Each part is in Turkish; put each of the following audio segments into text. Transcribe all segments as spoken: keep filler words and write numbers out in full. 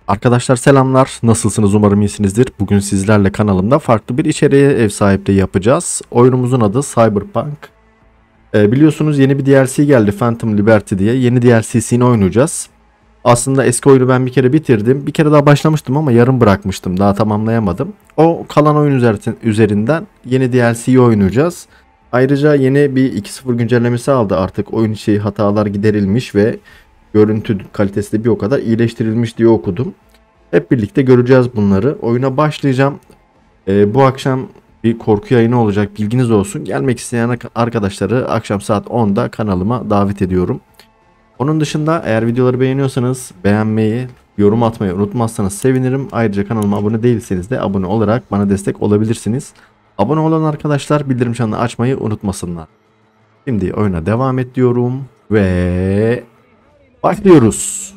Arkadaşlar selamlar. Nasılsınız? Umarım iyisinizdir. Bugün sizlerle kanalımda farklı bir içeriğe ev sahipliği yapacağız. Oyunumuzun adı Cyberpunk. Ee, biliyorsunuz yeni bir D L C geldi, Phantom Liberty diye. Yeni D L C'sini oynayacağız. Aslında eski oyunu ben bir kere bitirdim. Bir kere daha başlamıştım ama yarım bırakmıştım. Daha tamamlayamadım. O kalan oyun üzerinden yeni D L C'yi oynayacağız. Ayrıca yeni bir iki nokta sıfır güncellemesi aldı. Artık oyun içi hatalar giderilmiş ve görüntü kalitesi de bir o kadar iyileştirilmiş diye okudum. Hep birlikte göreceğiz bunları. Oyuna başlayacağım. Ee, bu akşam bir korku yayını olacak. Bilginiz olsun. Gelmek isteyen arkadaşları akşam saat onda kanalıma davet ediyorum. Onun dışında eğer videoları beğeniyorsanız beğenmeyi, yorum atmayı unutmazsanız sevinirim. Ayrıca kanalıma abone değilseniz de abone olarak bana destek olabilirsiniz. Abone olan arkadaşlar bildirim çanını açmayı unutmasınlar. Şimdi oyuna devam et diyorum ve başlıyoruz.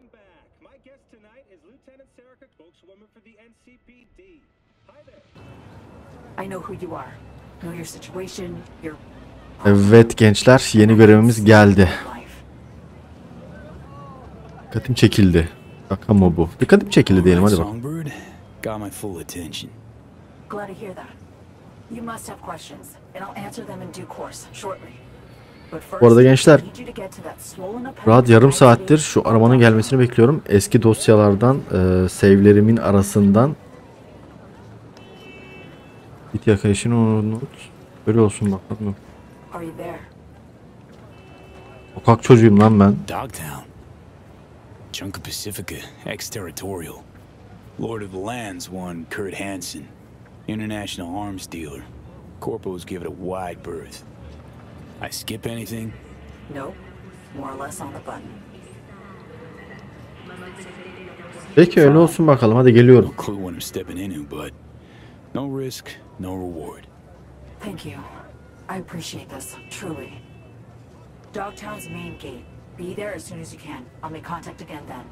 Evet gençler, yeni görevimiz geldi. Dikkatim çekildi. Şaka mı bu? Dikkatim çekildi diyelim, hadi bak. Bu arada gençler, rahat yarım saattir şu arabanın gelmesini bekliyorum. Eski dosyalardan, e, save'lerimin arasından. Git yakayışını unut. Böyle olsun bakalım. Sokak çocuğuyum lan ben. Chunk of Pacifica, ex-territorial. Lord of the Lands, one Kurt Hansen. International arms dealer. Corpos give it a wide berth. I skip anything? No, more or less on the button. Peki öyle olsun bakalım, hadi geliyorum. No clue what I'm stepping into, but no risk, no reward. Thank you. I appreciate this, truly. Dogtown's main gate. Be there as soon as you can. I'll make contact again then.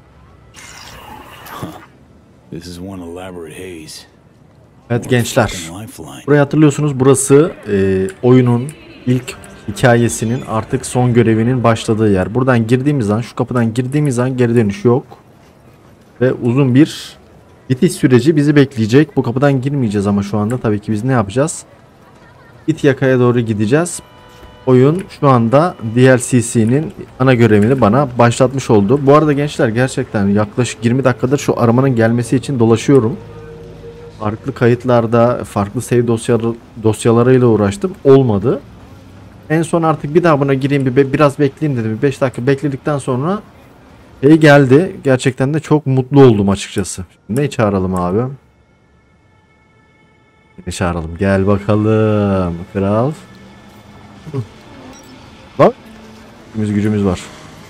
This is one elaborate haze. Evet gençler, burayı hatırlıyorsunuz, burası e, oyunun ilk hikayesinin artık son görevinin başladığı yer. Buradan girdiğimiz an, şu kapıdan girdiğimiz an geri dönüş yok. Ve uzun bir bitiş süreci bizi bekleyecek. Bu kapıdan girmeyeceğiz ama şu anda tabii ki biz ne yapacağız? İtyaka'ya doğru gideceğiz. Oyun şu anda D L C'sinin ana görevini bana başlatmış oldu. Bu arada gençler, gerçekten yaklaşık yirmi dakikadır şu arabanın gelmesi için dolaşıyorum. Farklı kayıtlarda, farklı save dosyaları, dosyalarıyla uğraştım. Olmadı. En son artık bir daha buna gireyim, bir biraz bekleyeyim dedim. beş dakika bekledikten sonra şey geldi. Gerçekten de çok mutlu oldum açıkçası. Ne çağıralım abi? Ne çağıralım? Gel bakalım kral. Bak. Gücümüz gücümüz var.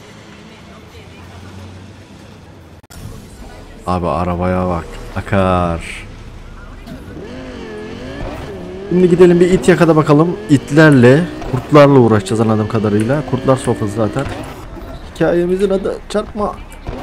Abi arabaya bak. Akar. Şimdi gidelim bir İtyaka'da bakalım. İtlerle, kurtlarla uğraşacağız anladığım kadarıyla. Kurtlar sofrası zaten. Hikayemizin adı çarpma.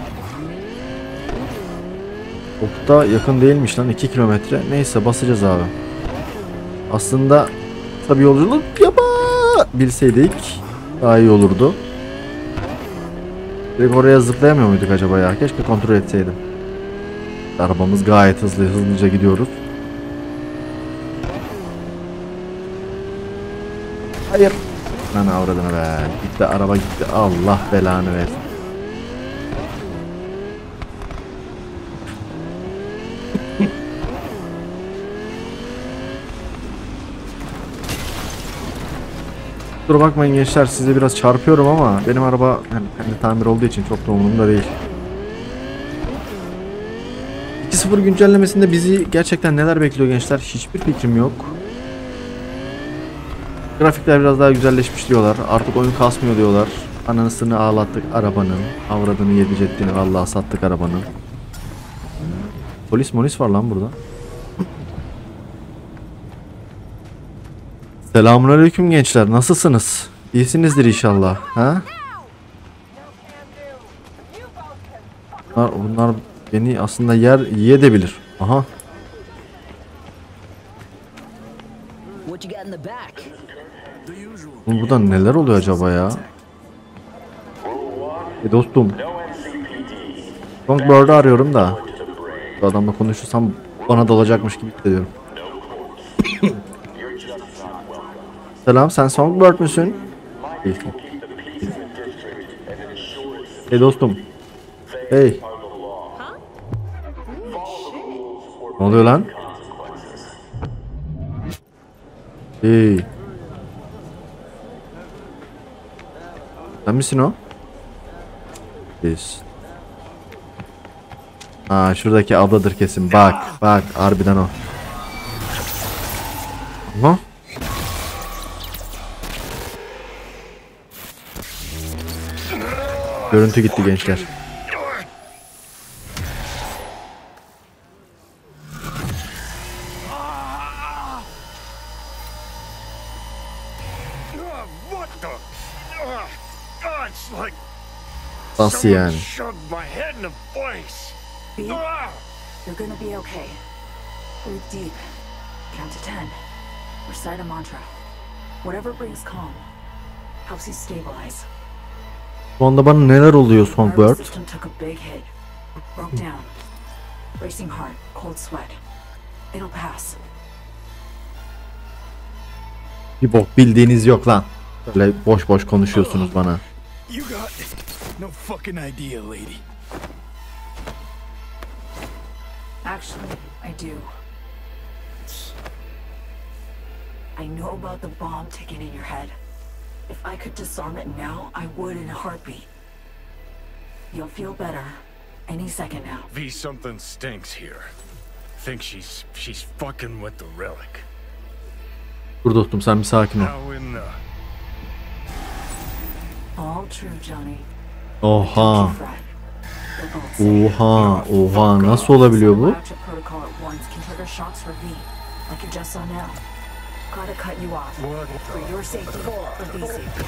Çok da yakın değilmiş lan, iki kilometre. Neyse basacağız abi. Aslında tabii yolculuk yapa bilseydik daha iyi olurdu. Direkt oraya zıplayamıyor muyduk acaba ya? Keşke kontrol etseydim. Arabamız gayet hızlı, hızlıca gidiyoruz. Hayır. Lan avradını be. Gitti araba gitti. Allah belanı versin. Kusura bakmayın gençler, size biraz çarpıyorum ama benim araba yani kendi tamir olduğu için çok da umurumda değil. iki nokta sıfır güncellemesinde bizi gerçekten neler bekliyor gençler, hiçbir fikrim yok. Grafikler biraz daha güzelleşmiş diyorlar. Artık oyun kasmıyor diyorlar. Anasını ağlattık arabanın. Avradını yedi ceddini, vallahi sattık arabanın. Polis molis var lan burada. Selamünaleyküm gençler, nasılsınız? İyisinizdir inşallah. Ha? Bunlar, bunlar beni aslında yer yiyebilir. Aha. Burada neler oluyor acaba ya? E dostum. Songbird'ı arıyorum da. Bu adamla konuşursam bana dalacakmış gibi hissediyorum. Selam, sen Songbird müsün? Değilsin. Hey dostum. Hey. Ne oluyor lan? Hey. Sen misin o? Yes. Aa, şuradaki abladır kesin. Bak, bak, harbiden o. Aha. Görüntü gitti gençler. Nasıl yani? B, you're gonna be okay. Breathe deep. Count to ten. Recite a mantra. Whatever brings calm helps you stabilize. Bu anda bana neler oluyor Nervous Songbird? system took a big hit. Broke down. Racing heart, cold sweat. It'll pass. Bir bok bildiğiniz yok lan. Böyle boş boş konuşuyorsunuz bana. You got no fucking idea, lady. Actually, I do. I know about the bomb ticking in your head. If I could disarm it now, I would in a heartbeat. You'll feel better any second now. V, something stinks here. Think she's she's fucking with the relic. Dur dostum, sen bir sakin ol. How in the All true, Johnny. Oha. Don't you fret. They're both safe. Oha. Oha. Nasıl olabiliyor bu? Rapture protocol at once can trigger shocks for V, like you just saw now. Gotta cut you off. What For your safety, for V's safety.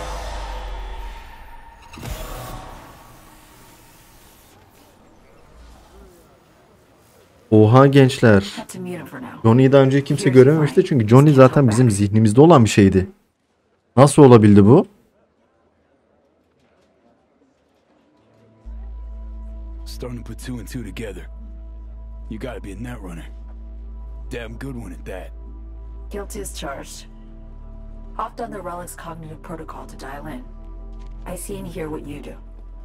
Oha gençler. Had to mute him for now. Johnny'yi daha önce kimse görememişti çünkü Johnny zaten bizim zihnimizde olan bir şeydi. Nasıl olabildi bu? Starting to put two and two together. You gotta be a net runner. Damn good one at that. Guilty as charged. Hopped on the Relic's cognitive protocol to dial in. I see and hear what you do.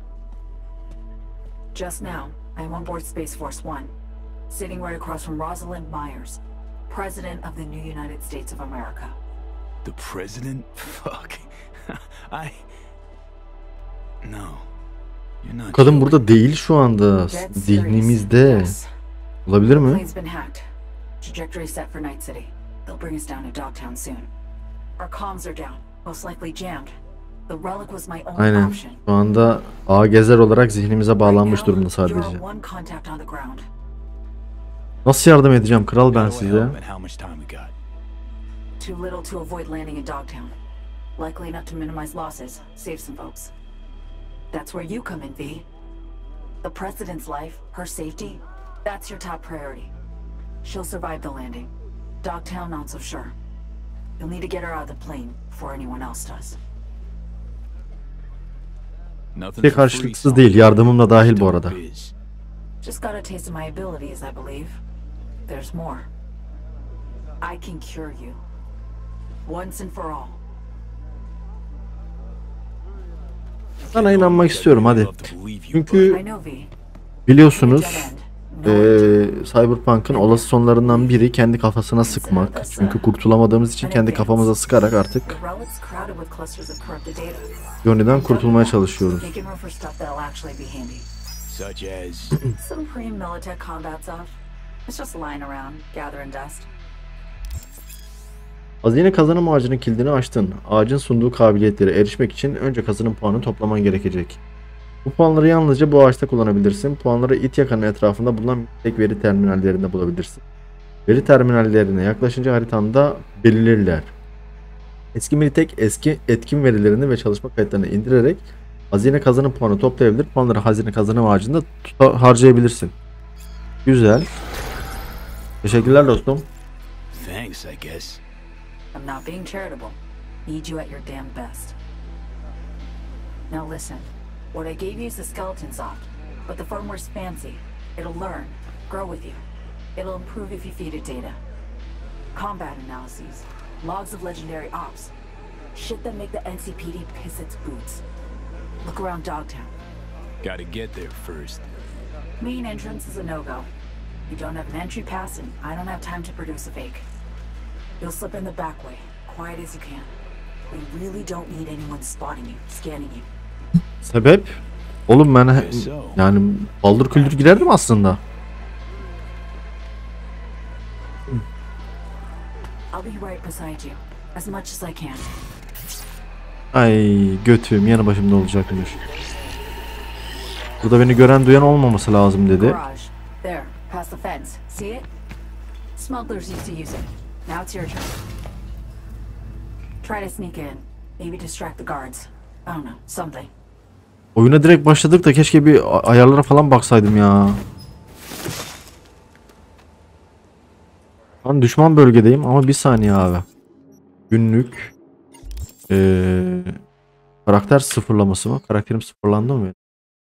Just now, I'm on board Space Force One, sitting right across from Rosalind Myers, President of the new United States of America. The president? Fuck. I... No. You're not Kadın joking. burada değil şu anda. Dead serious. Zihnimizde. Yes. Olabilir mi? Plane's been hacked. Trajectory set for Night City. They'll bring us down to Dogtown soon. Our comms are down, most likely jammed. The Relic was my only Aynen. option. Şu anda ağ gezer olarak zihnimize bağlanmış Right durumda now, you're sadece. our one contact on the ground. Nasıl yardım edeceğim kral ben Gotta size? help and how much time we got? Too little to avoid landing in Dogtown. Likely enough to minimize losses, save some folks. That's where you come in, V. The President's life, her safety, that's your top priority. She'll survive the landing. Dogtown, not so sure. You'll need to get her out of the plane before anyone else does. Nothing Bir for free, karşılıksız son. değil, yardımım da dahil bu arada. Biz. Just got a taste of my abilities, I believe. There's more. I can cure you. Once and for all. Sana inanmak istiyorum hadi. Çünkü I know, V. biliyorsunuz No eee Cyberpunk'ın olası sonlarından biri kendi kafasına sıkmak. Çünkü kurtulamadığımız için kendi kafamıza sıkarak artık The relic's crowded with clusters of corrupted data. Johnny'den kurtulmaya çalışıyoruz. Making room for stuff that'll actually be handy. Such as... Some pre-militech combat stuff. It's just lying around, gathering dust. Hazine kazanım ağacının kilidini açtın. Ağacın sunduğu kabiliyetlere erişmek için önce kazanım puanı toplaman gerekecek. Bu puanları yalnızca bu ağaçta kullanabilirsin. Puanları it yakanın etrafında bulunan tek veri terminallerinde bulabilirsin. Veri terminallerine yaklaşınca haritanda belirlerler. Eski Militek eski etkin verilerini ve çalışma kayıtlarını indirerek hazine kazanım puanı toplayabilir. Puanları hazine kazanım ağacında tuta- harcayabilirsin. Güzel. Teşekkürler dostum. Thanks, I guess. I'm not being charitable. Need you at your damn best. Now listen. What I gave you is the skeleton soft. but the firmware's fancy. It'll learn, grow with you. It'll improve if you feed it data. Combat analyses, logs of legendary ops. Shit that make the N C P D piss its boots. Look around Dogtown. Gotta get there first. Main entrance is a no-go. You don't have an entry pass and I don't have time to produce a fake. You'll slip in the back way, quiet as you can. We really don't need anyone spotting you, scanning you. Sebep? Oğlum ben he- yani baldır küldür girerdim aslında. I'll be right beside you, as much as I can. Ay götüm yanı başımda olacakmış. Burada beni gören duyan olmaması lazım dedi. Garage, there, past the fence. See it? Smugglers used to use it. Now it's your turn. Try to sneak in. Maybe distract the guards. I don't know, something. Oyuna direkt başladık da keşke bir a- ayarlara falan baksaydım ya. Ben düşman bölgedeyim ama bir saniye abi. Günlük ee, karakter sıfırlaması mı? Karakterim sıfırlandı mı?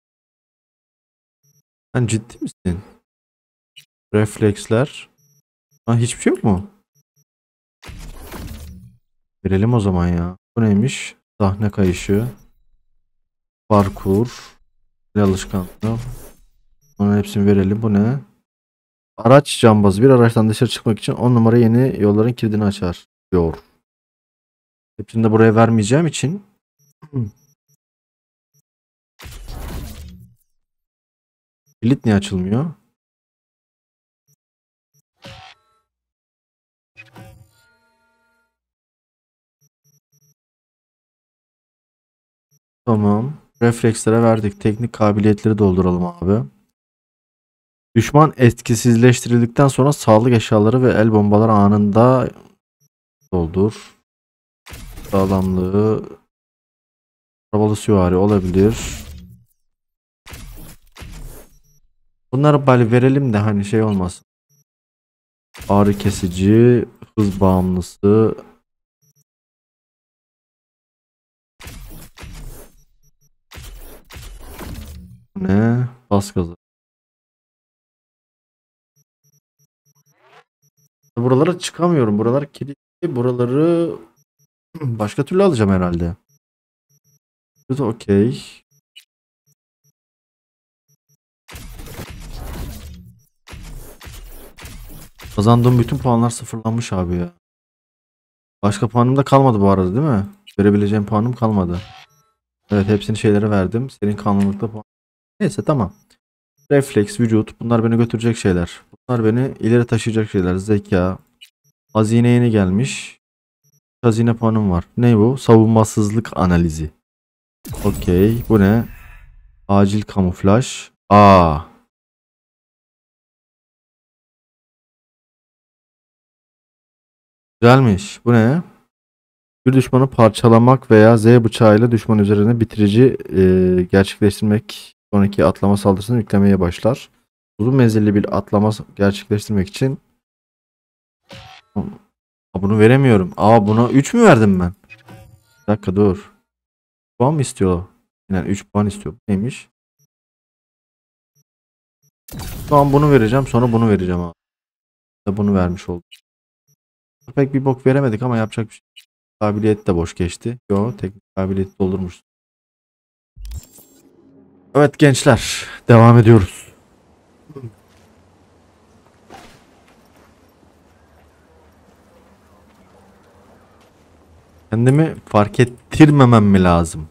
Sen ciddi misin? Refleksler. Ha, hiçbir şey yok mu? Verelim o zaman ya. Bu neymiş? Sahne kayışı. Parkur. Bir alışkanlığı. Onun hepsini verelim. Bu ne? Araç cambazı. Bir araçtan dışarı çıkmak için on numara yeni yolların kilidini açar diyor. Hepsini de buraya vermeyeceğim için. Kilit niye açılmıyor? Tamam. Reflekslere verdik. Teknik kabiliyetleri dolduralım abi. Düşman etkisizleştirildikten sonra sağlık eşyaları ve el bombaları anında doldur. Sağlamlığı arabalı süvari olabilir. Bunları bari verelim de hani şey olmasın. Ağrı kesici, hız bağımlısı. Ne? Bas gazı. Buralara çıkamıyorum. Buralar kilitli. Buraları başka türlü alacağım herhalde. Bu da okey. Kazandığım bütün puanlar sıfırlanmış abi ya. Başka puanım da kalmadı bu arada değil mi? Verebileceğim puanım kalmadı. Evet hepsini şeylere verdim. Senin kanlılıkta puan. Neyse tamam. Refleks, vücut bunlar beni götürecek şeyler. Bunlar beni ileri taşıyacak şeyler. Zeka. Hazine yeni gelmiş. Hazine puanım var. Ne bu? Savunmasızlık analizi. Okey. Bu ne? Acil kamuflaj. Aa. Güzelmiş. Bu ne? Bir düşmanı parçalamak veya Z bıçağıyla düşman üzerine bitirici e, gerçekleştirmek sonraki atlama saldırısını yüklemeye başlar. Uzun menzilli bir atlama gerçekleştirmek için Aa, bunu veremiyorum. Aa buna üç mü verdim ben? Bir dakika dur. Puan mı istiyor? Yani üç puan istiyor. Neymiş? Şu an bunu vereceğim. Sonra bunu vereceğim abi. Bunu vermiş oldum. Pek bir bok veremedik ama yapacak bir şey. Kabiliyet de boş geçti. Yo teknik kabiliyet doldurmuş. Evet gençler. Devam ediyoruz. Kendimi fark ettirmemem mi lazım?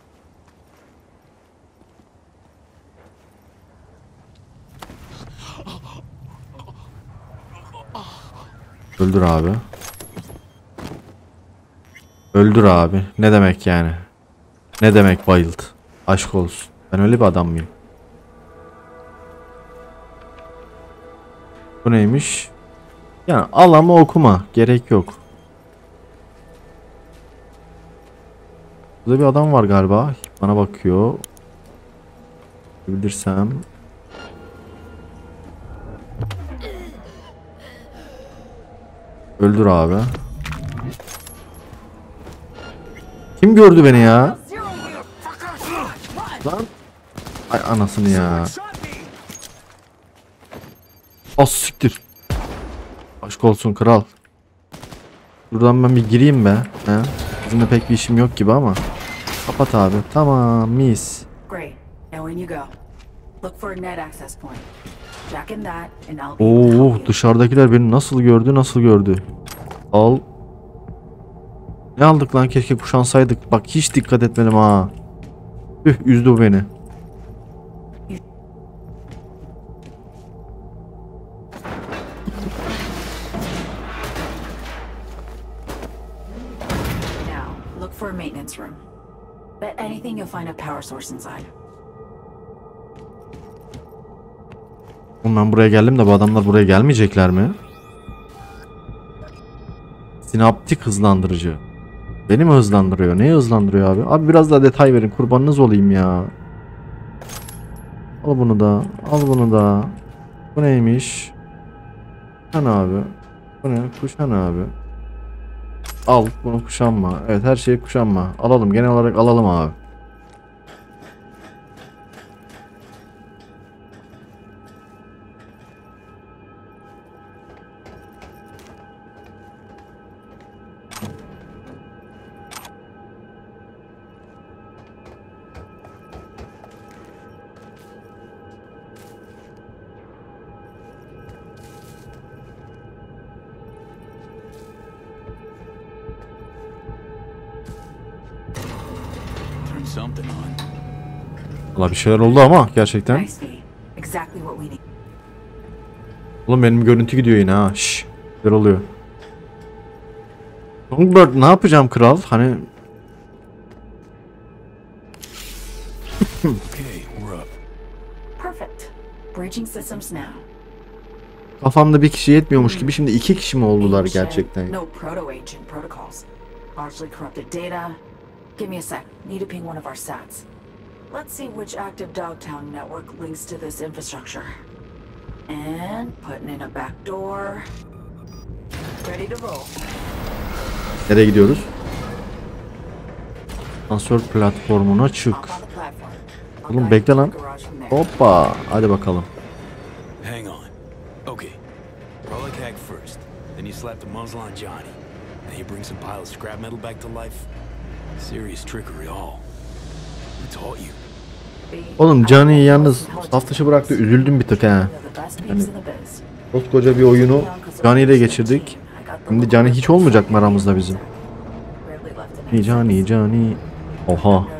Öldür abi. Öldür abi. Ne demek yani? Ne demek bayıldı? Aşk olsun. Ben öyle bir adam mıyım? Bu neymiş? Yani al ama okuma. Gerek yok. Burada bir adam var galiba. Bana bakıyor. Bilirsem. Öldür abi. Kim gördü beni ya? Lan. Ay anasını ya. Az siktir. Aşk olsun kral. Buradan ben bir gireyim be. He? Bizimle pek bir işim yok gibi ama. Kapat abi. Tamam mis. Great. Now in you go. Look for a net access point. Jack in that and I'll be able to Oo, help you. dışarıdakiler beni nasıl gördü nasıl gördü. Al. Ne aldık lan, keşke kuşansaydık. Bak hiç dikkat etmedim ha. Üh, üzdü bu beni. Now, look for a maintenance room. Bet anything you'll find a power source inside. Oğlum ben buraya geldim de bu adamlar buraya gelmeyecekler mi? Sinaptik hızlandırıcı. Beni mi hızlandırıyor? Neyi hızlandırıyor abi? Abi biraz daha detay verin, kurbanınız olayım ya. Al bunu da. Al bunu da. Bu neymiş? Kuşan abi. Bu ne? Kuşan abi. Al bunu, kuşanma. Evet, her şeyi kuşanma. Alalım, genel olarak alalım abi. Turn something on. Valla bir şeyler oldu ama gerçekten. Nice, V. Exactly what we need. Oğlum benim görüntü gidiyor yine ha. Şşş. Güzel oluyor. Songbird ne yapacağım kral? Hani Okay, we're up. Perfect. Bridging systems now. kafamda bir kişi yetmiyormuş gibi şimdi iki kişi mi oldular Ancient, gerçekten? No proto-agent protocols. Largely corrupted data. Give me a sec. Need to ping one of our sats. Let's see which active Dogtown network links to this infrastructure. And putting in a backdoor. Ready to roll. Nereye gidiyoruz? Asansör platformuna çık. Hop on the platform. I'll Oğlum guide bekle you to lan. the garage from there. Hoppa. Hadi bakalım. Hang on. Okay. Rollick hack first. Then you slap the muzzle on Johnny. Then you bring some pile of scrap metal back to life. Serious trickery all. Who taught you? Oğlum Johnny'yi yalnız saf dışı bıraktı. Üzüldüm bir tık ha. Yani koskoca bir oyunu Johnny ile geçirdik. Şimdi Johnny hiç olmayacak mı aramızda bizim? Johnny, Johnny. Oha. Got a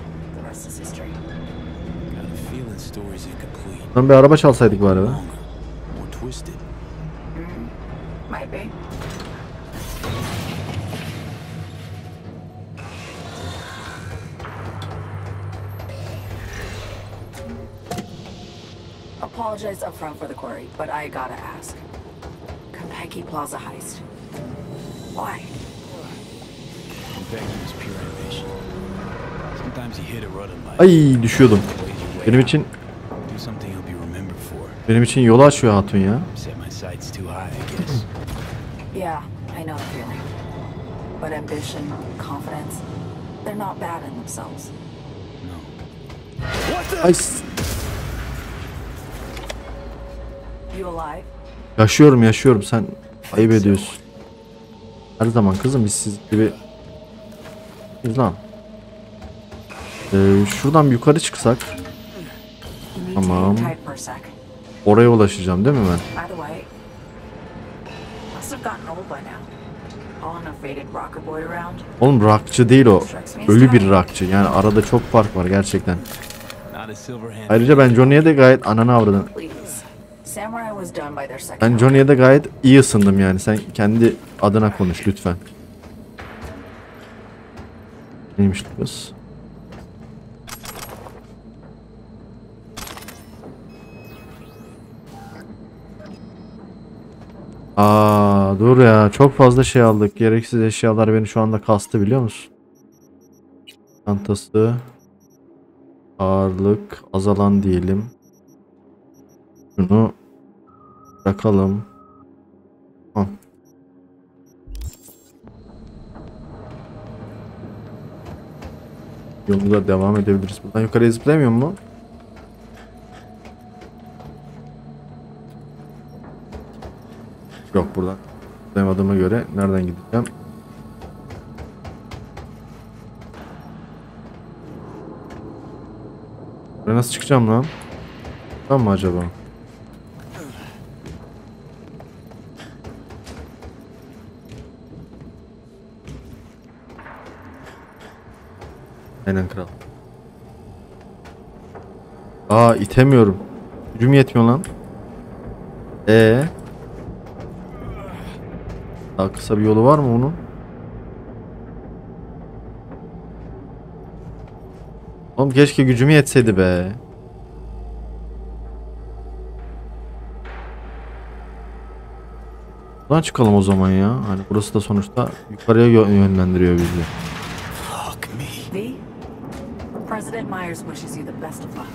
feeling story's incomplete. Lan bir araba çalsaydık bari be. Longer, more twisted. Might be. Apologize upfront for the query, but I gotta ask. Konpeki Plaza heist. Why? Becky was pure ambition. Sometimes you hit a rut in life. Ay düşüyordum. Blaze your way Benim out. için Do something you'll be remembered for. benim için yolu açıyor hatun ya. Set my sights too high, I guess. Yeah, I know the feeling. But ambition, confidence, they're not bad in themselves. Ay s- You alive? yaşıyorum yaşıyorum, sen ayıp ediyorsun. Her zaman kızım, biz siz gibi biz lan. Ee, şuradan bir yukarı çıksak You need to Tamam. hang tight for a sec. oraya ulaşacağım değil mi ben? By the way, must have gotten old by now. Hauling a faded rocker boy around. Oğlum rockçı değil o. Ölü bir rockçı. Yani arada çok fark var gerçekten. Not a silver hand. Ayrıca ben Johnny'ye de gayet ananı avradın. Please. Samurai was done by their second. Ben Johnny'ye de gayet iyi ısındım yani. Sen kendi adına konuş lütfen. Neymiş bu kız? Aa dur ya, çok fazla şey aldık. Gereksiz eşyalar beni şu anda kastı, biliyor musun? Çantası. Ağırlık azalan diyelim. Şunu bırakalım. Tamam. Yolumuza devam edebiliriz. Buradan yukarıya zıplayamıyor mu? Yok buradan. Demadığıma göre nereden gideceğim? Buraya nasıl çıkacağım lan? Tamam mı acaba? Aynen kral. Aa itemiyorum. Gücüm yetmiyor lan. Ee. Daha kısa bir yolu var mı onun? Oğlum keşke gücüm yetseydi be. Buradan çıkalım o zaman ya. Hani burası da sonuçta yukarıya yönlendiriyor bizi. Fuck me. V, President Myers wishes you the best of luck.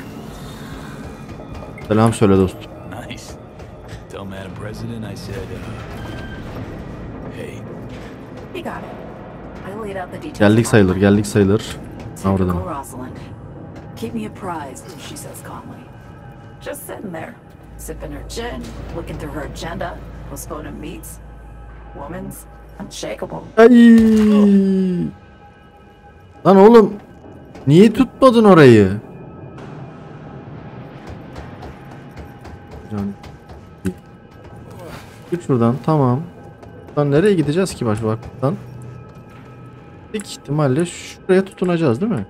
Selam söyle dostum. Nice. Tell Madam President I said, uh, hey. You got it. I laid out the details. Geldik sayılır, geldik sayılır. Typical Avradım. Rosalind. Keep me apprised, she says calmly. Just sitting there, sipping her gin, looking through her agenda, postponing meets. Woman's unshakable. Ay. Lan oğlum, niye tutmadın orayı? Can. Git şuradan, tamam. Lan nereye gideceğiz ki baş baktan? İlk ihtimalle şuraya tutunacağız değil mi?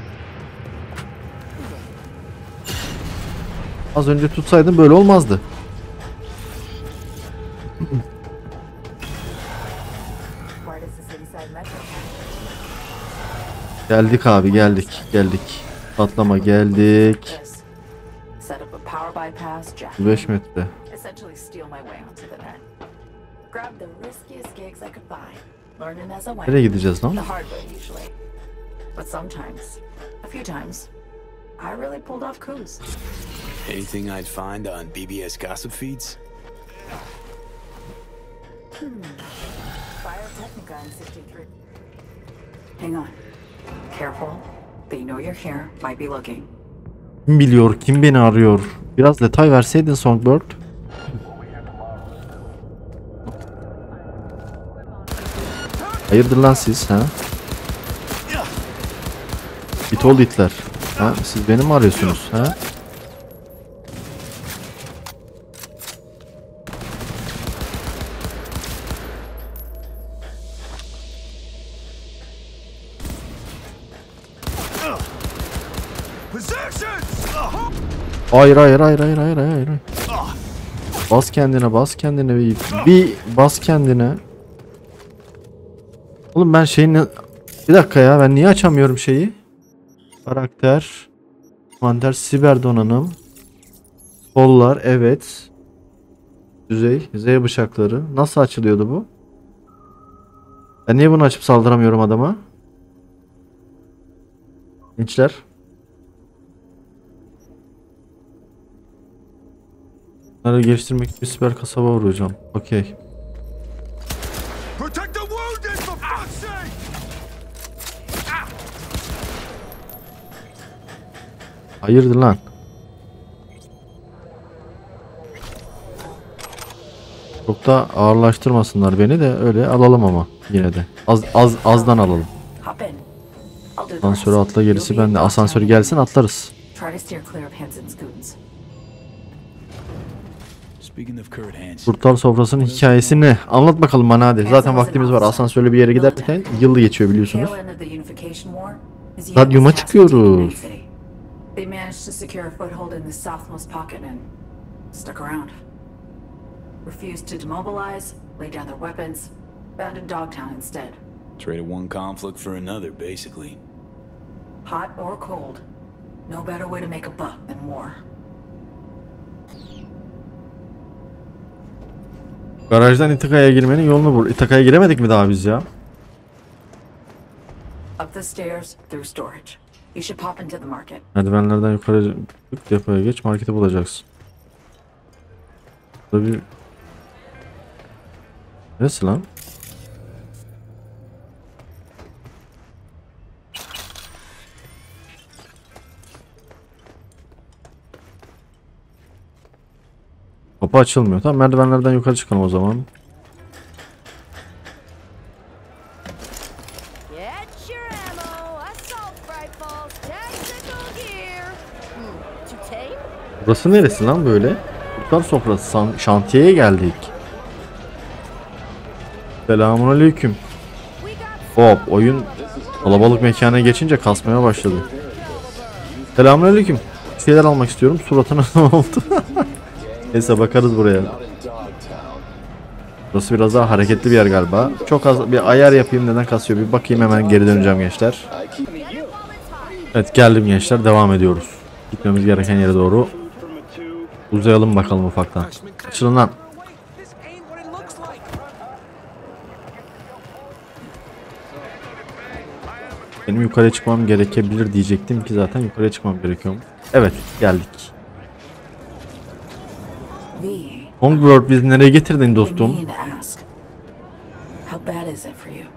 Az önce tutsaydım böyle olmazdı. Part is the city side metro. Geldik abi, geldik, geldik. Patlama geldik. This. Set up a power bypass, jack. beş metre. Essentially steal my way onto the net. Grab the riskiest gigs I could find. Learning as I went. Nereye gideceğiz lan? The hard way usually. But sometimes, a few times, I really pulled off coups. Anything I'd find on B B S gossip feeds? Biotechnica in sixty-three. Hang on. Careful. They know you're here. Might be looking. Kim biliyor, kim beni arıyor? Biraz detay verseydin Songbird. Hayırdır lan siz ha? İt oldu itler. Ha? Siz beni mi arıyorsunuz ha? Hayır hayır hayır hayır hayır hayır hayır. Bas kendine, bas kendine bir, bir bas kendine. Oğlum ben şeyini bir dakika ya, ben niye açamıyorum şeyi? Karakter, manter, siber donanım, kollar, evet. Düzey, Z bıçakları. Nasıl açılıyordu bu? Ben niye bunu açıp saldıramıyorum adama? Gençler. Bunları geliştirmek için siber kasaba vuracağım. Okey. Protect the wounded, for fuck's sake! Hayırdır lan? Çok da ağırlaştırmasınlar beni de, öyle alalım ama yine de. Az az azdan alalım. Hop in. I'll do the Asansöre rest. atla, gerisi You'll be bende. in Asansör lockdown. gelsin atlarız. Try to steer clear of Hansen's goons. Speaking of Kurt Hansen, Kurtlar sofrasının hikayesi ne? Anlat bakalım bana hadi. Zaten vaktimiz var. Asansörle bir yere giderken yıl geçiyor biliyorsunuz. Tail end of the unification war is the Stadyuma enemy's task in taking çıkıyoruz. Night City. They managed to secure a foothold in the southmost pocket and stuck around. Refused to demobilize, lay down their weapons, abandoned Dogtown instead. traded one conflict for another, basically. Hot or cold, no better way to make a buck than war. Garajdan İtaka'ya girmenin yolunu bul. İtaka'ya giremedik mi daha biz ya? Up the stairs, through storage. You should pop into the market. Merdivenlerden yukarı çık, depoya geç, marketi bulacaksın. Burada bir... Neresi lan? Kapı açılmıyor. Tamam, merdivenlerden yukarı çıkalım o zaman. Get your ammo, assault rifles, tactical gear. Hmm, to tame? Burası neresi lan böyle? Kurtlar sofrası. San- şantiyeye geldik. Selamünaleyküm. Hop, oyun kalabalık mekana geçince kasmaya başladı. Selamünaleyküm. Bir şeyler almak istiyorum. Suratına ne oldu? Neyse bakarız buraya. Burası biraz daha hareketli bir yer galiba. Çok az bir ayar yapayım, neden kasıyor bir bakayım, hemen geri döneceğim gençler. Evet, geldim gençler, devam ediyoruz. Gitmemiz gereken yere doğru. Uzayalım bakalım ufaktan. Açılın lan. Benim yukarıya çıkmam gerekebilir diyecektim ki zaten yukarıya çıkmam gerekiyor. Evet, geldik. V, Homeworld bizi nereye getirdin I dostum? mean to ask, how bad is it for you?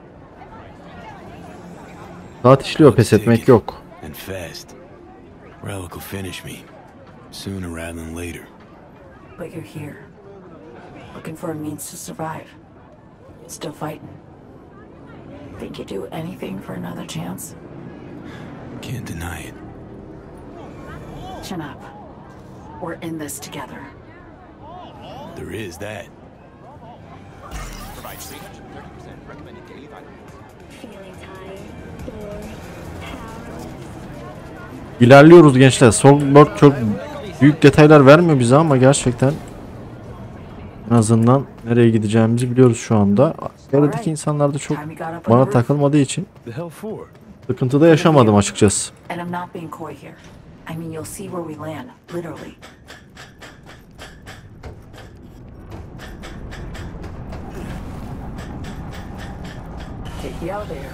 Saat işliyor, pes etmek yok. And fast. Relic will finish me. Sooner rather than later. But you're here, looking for a means to survive. Still fighting. Think you'd do anything for another chance? Can't deny it. Chin up. We're in this together. There is that. İlerliyoruz gençler. Songbird çok büyük detaylar vermiyor bize ama gerçekten en azından nereye gideceğimizi biliyoruz şu anda. Çevredeki insanlar da çok bana takılmadığı için The hell for? sıkıntıda yaşamadım açıkçası. And I'm not being coy here. I mean, you'll see where we land, literally. Take the elevator.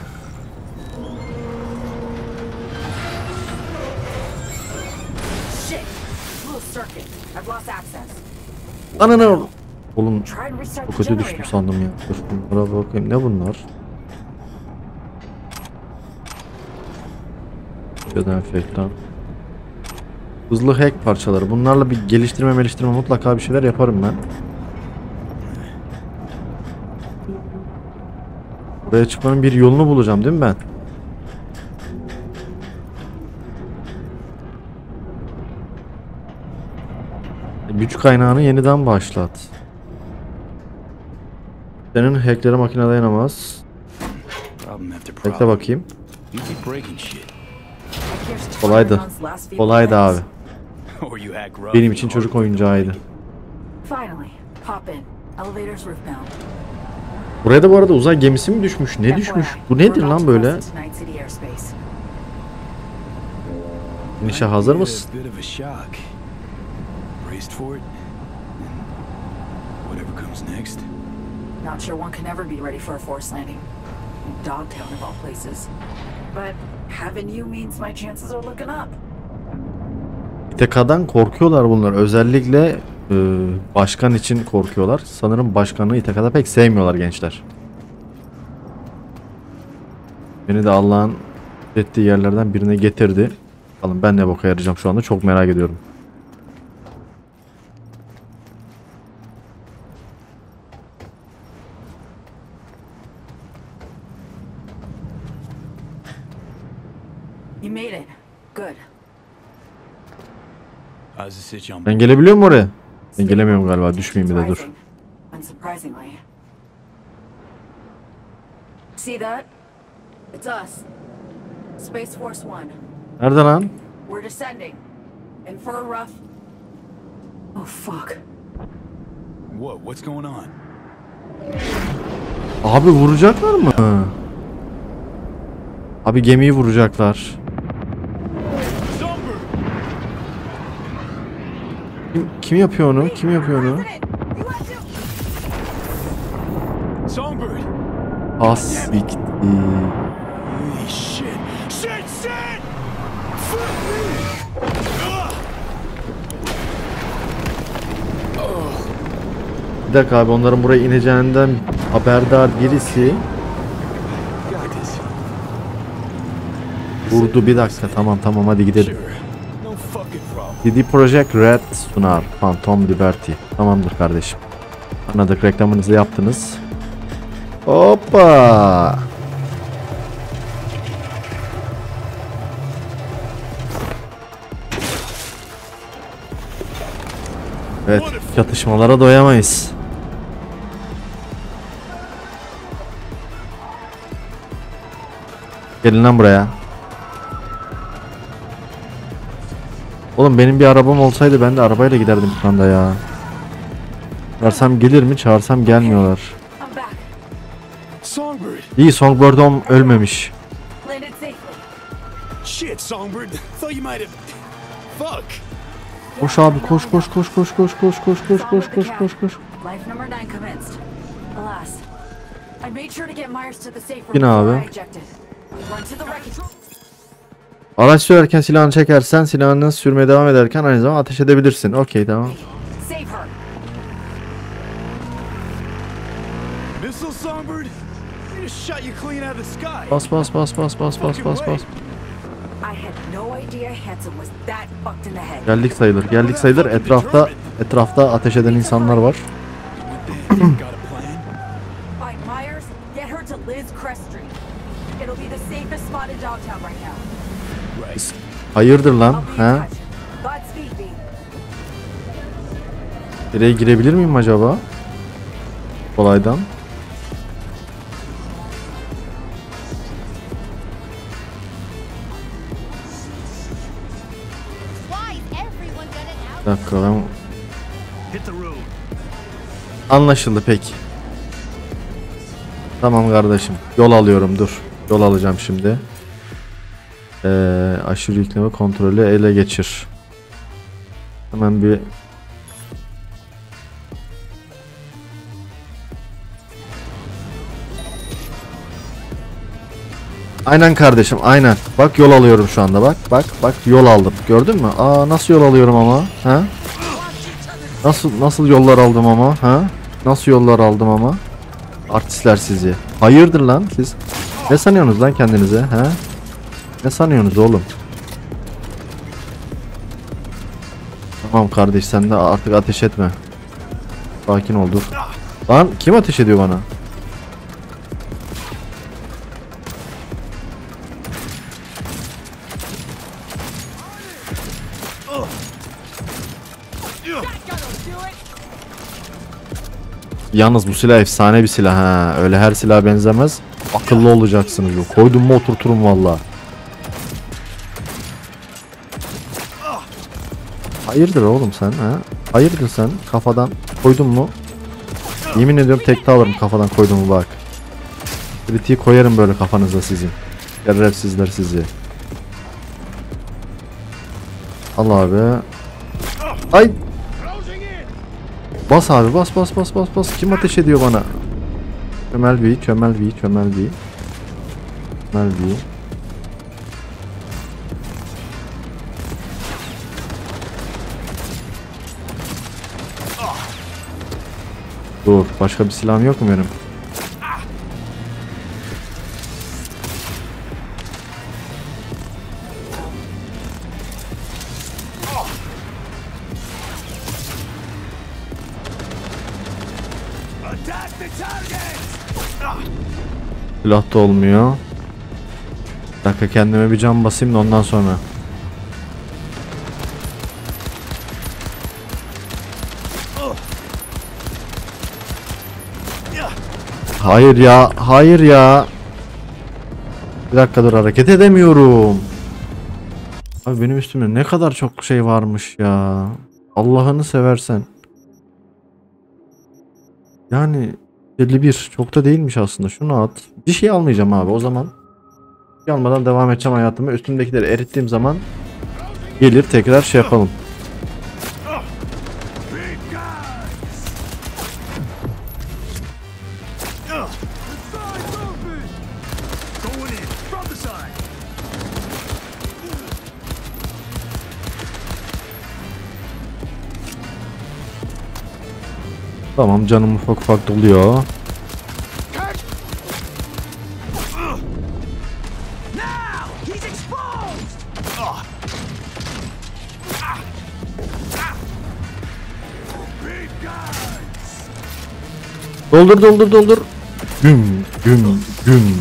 Shit! Little circuit. I've lost access. Ananı oğlum, Try and restart çok the kötü düştüm generator. sandım ya. Dur bunlara bakayım, ne bunlar? Dezenfektan. Hızlı hack parçaları. Bunlarla bir geliştirme geliştirme mutlaka bir şeyler yaparım ben. Buraya çıkmanın bir yolunu bulacağım değil mi ben? Güç kaynağını yeniden başlat. Senin hackleri makine dayanamaz. Problem after Bekle problem. bakayım. You keep breaking shit. Here's Kolaydı. Spider-Man's last few Kolaydı abi. plays. Or you hack rough. Benim için çocuk oyuncağıydı. Finally, pop in. Elevator's roofbound. Buraya da bu arada uzay gemisi mi düşmüş? Ne düşmüş? Bu nedir lan böyle? İnişe hazır mısın? A bit of a shock. Braced for it. And whatever comes next. Not sure one can ever be ready for a forced landing. Dogtown of all places. But having you means my chances are looking up. İ T K'dan korkuyorlar bunlar. Özellikle e, başkan için korkuyorlar. Sanırım başkanı İ T K'da pek sevmiyorlar gençler. Beni de Allah'ın ettiği yerlerden birine getirdi. Bakalım ben ne boka yarayacağım şu anda, çok merak ediyorum. You made it. Good. How's the sitch on? Ben gelebiliyor muyum oraya? Ben gelemiyorum galiba. Düşmeyeyim bir de dur. Surprising. Unsurprisingly. See that? It's us. Space Force One. Nerede lan? We're descending. In for a rough. Oh fuck. What? What's going on? Abi vuracaklar mı? Abi gemiyi vuracaklar. Kim, kim yapıyor onu? Kim yapıyor onu? Songbird! As bitti. Holy shit! Shit! Shit! Fuck me! Ugh. Bir dakika abi, onların buraya ineceğinden haberdar birisi Got this. vurdu. Bir dakika, tamam tamam hadi gidelim. Sure. No fucking problem. C D Projekt Red sunar Phantom Liberty. Tamamdır kardeşim. Anladık, reklamınızı yaptınız. Hoppa. Evet, çatışmalara doyamayız. Gelin lan buraya. Oğlum benim bir arabam olsaydı ben de arabayla giderdim şu anda ya. Çağırsam gelir mi? Çağırsam gelmiyorlar. I'm back. Songbird! İyi, Songbird ölmemiş. Landed safely. Shit, Songbird! Thought you might have. Fuck! Koş abi, koş koş koş koş koş koş koş koş koş koş koş koş. Life number nine commenced. Alas, I made sure to get Myers to the safe room Yine before abi. I ejected. Run to the wreckage. Araç sürerken silahını çekersen, silahını sürmeye devam ederken aynı zamanda ateş edebilirsin. Okey, tamam. Save her. Missile, Songbird? I just shot you clean out of the sky! Bas bas bas bas bas bas bas bas. I had no idea Hanson was that fucked in the head. Geldik sayılır. Geldik sayılır. Etrafta etrafta ateş eden insanlar var. Got a plan? Find Myers, get her to Liz Crest Street. It'll be the safest spot in Dogtown right now. Right. Hayırdır lan? I'll be in He? touch. Godspeed, V. Nereye girebilir miyim acaba? Kolaydan. Why is everyone gonna out? Bir dakika, ben... Hit the road. Anlaşıldı peki. Tamam kardeşim. Yol alıyorum, dur. Yol alacağım şimdi. Ee, aşırı yükleme kontrolü ele geçir. Hemen bir... Aynen kardeşim, aynen. Bak yol alıyorum şu anda, bak. Bak, bak yol aldım. Gördün mü? Aa, nasıl yol alıyorum ama? Ha? Nasıl nasıl yollar aldım ama? Ha? Nasıl yollar aldım ama? Artistler sizi. Hayırdır lan siz? Ne sanıyorsunuz lan kendinize? Ha? Ne sanıyorsunuz oğlum? Tamam kardeş, sen de artık ateş etme. Sakin ol, dur. Lan kim ateş ediyor bana? Yalnız bu silah efsane bir silah ha. Öyle her silaha benzemez. Akıllı olacaksınız yok. Koydum mu oturturum valla. Hayırdır oğlum sen ha? Hayırdır sen? Kafadan koydun mu? Yemin ediyorum tekte alırım kafadan koydum mu bak. Kritiği koyarım böyle kafanıza sizin. Şerefsizler sizi. Al abi. Ay. Bas abi, bas bas bas bas bas. Kim ateş ediyor bana? Çömel bir, çömel bir, çömel bir. Çömel bir. Dur, başka bir silahım yok mu benim? Attack the target! Silah da olmuyor. Bir dakika, kendime bir cam basayım da ondan sonra. Hayır ya, hayır ya. Bir dakika dur, hareket edemiyorum. Abi benim üstümde ne kadar çok şey varmış ya. Allah'ını seversen. Yani elli bir çok da değilmiş aslında. Şunu at. Bir şey almayacağım abi o zaman. Bir şey almadan devam edeceğim hayatıma. Üstümdekileri erittiğim zaman gelir tekrar şey yapalım. Tamam, canım ufak ufak doluyor. Doldur doldur doldur. Güm güm güm.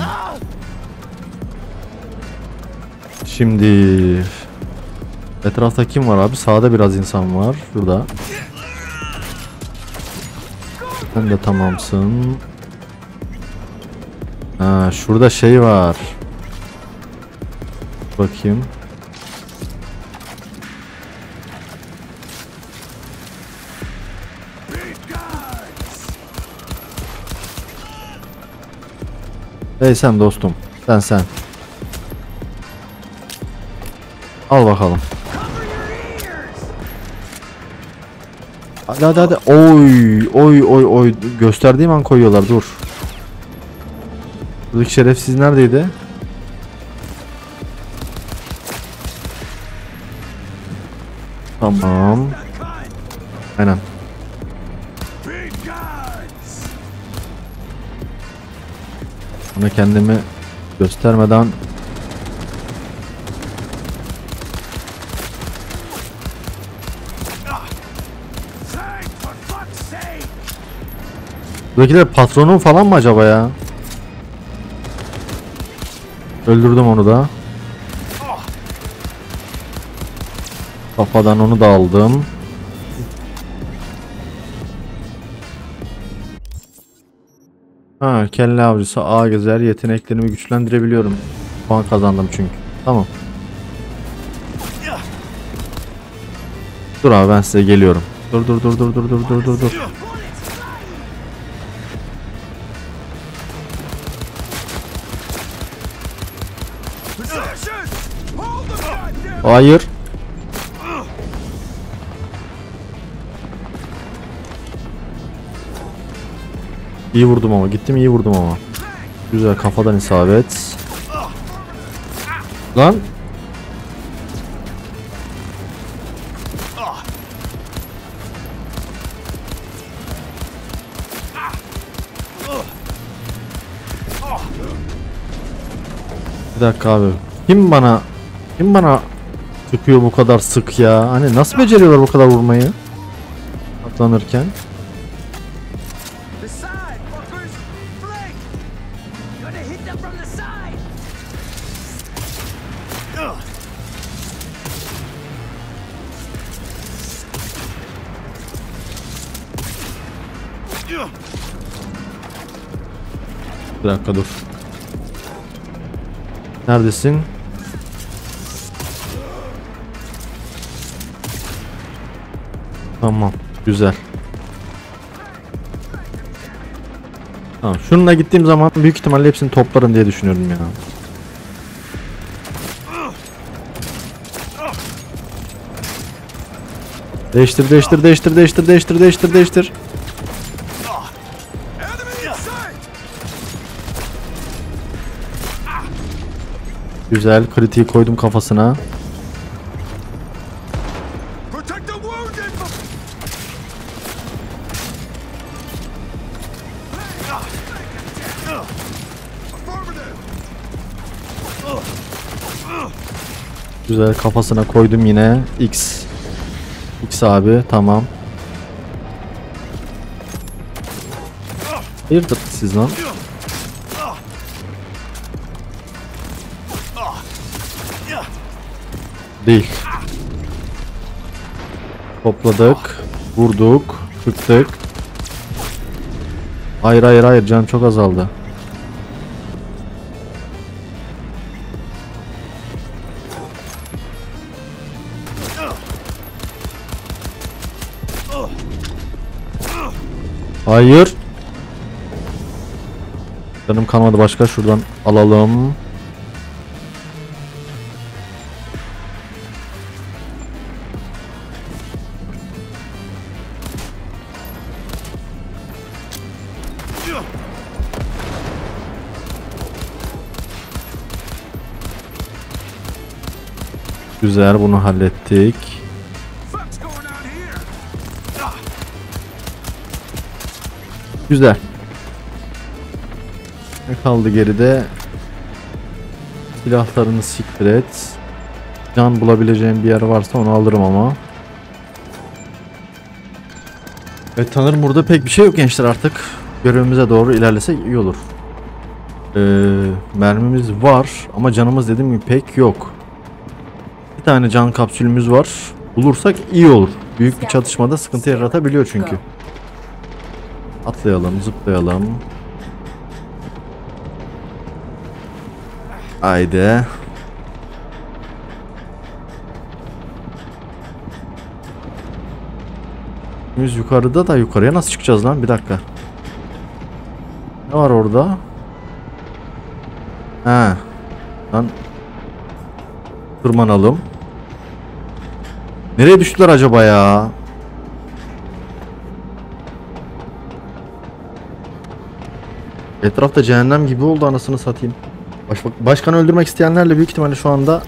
Şimdi etrafta kim var abi? Sağda biraz insan var. Şurada. Sen de tamamsın. Ha, şurada şey var. Bakayım. Hey sen dostum. Sen sen. Al bakalım. Hadi hadi hadi. Oy oy oy oy. Gösterdiğim an koyuyorlar. Dur. Buradaki şerefsiz neredeydi? Tamam. Aynen. Ona kendimi göstermeden buradakiler patronum falan mı acaba ya? Öldürdüm onu da. Kafadan onu da aldım. Ha, kelle avcısı A gezer, yeteneklerimi güçlendirebiliyorum. Puan kazandım çünkü. Tamam. Dur abi, ben size geliyorum. Dur dur dur dur dur dur dur dur dur. Hayır. İyi vurdum ama. Gittim iyi vurdum ama. Güzel, kafadan isabet. Lan. Bir dakika abi. Kim bana Kim bana sıkıyor bu kadar sık ya? Hani nasıl beceriyorlar bu kadar vurmayı? Atlanırken. Bir dakika dur. Neredesin? Tamam, güzel. Tamam, şununla gittiğim zaman büyük ihtimalle hepsini toplarım diye düşünüyorum ya. Değiştir, değiştir, değiştir, değiştir, değiştir, değiştir, değiştir. Güzel, kritiği koydum kafasına. Güzel, kafasına koydum yine. X. X abi, tamam. Hayırdır siz lan? Değil. Topladık. Vurduk. Tıktık. Hayır hayır hayır, can çok azaldı. Hayır. Canım kalmadı başka, şuradan alalım. Güzel, bunu hallettik. Güzel. Ne kaldı geride? Silahlarını siktir et. Can bulabileceğim bir yer varsa onu alırım ama. Evet, sanırım burada pek bir şey yok gençler artık. Görevimize doğru ilerlesek iyi olur. Ee, mermimiz var ama canımız dediğim gibi pek yok. Bir tane can kapsülümüz var. Bulursak iyi olur. Büyük bir çatışmada sıkıntı yaratabiliyor çünkü. Atlayalım, zıplayalım. Haydi. Biz yukarıda da yukarıya nasıl çıkacağız lan? Bir dakika. Ne var orada? He. Lan. Tırmanalım. Nereye düştüler acaba ya? Etrafta cehennem gibi oldu anasını satayım. Baş, başkanı öldürmek isteyenlerle büyük ihtimalle şu anda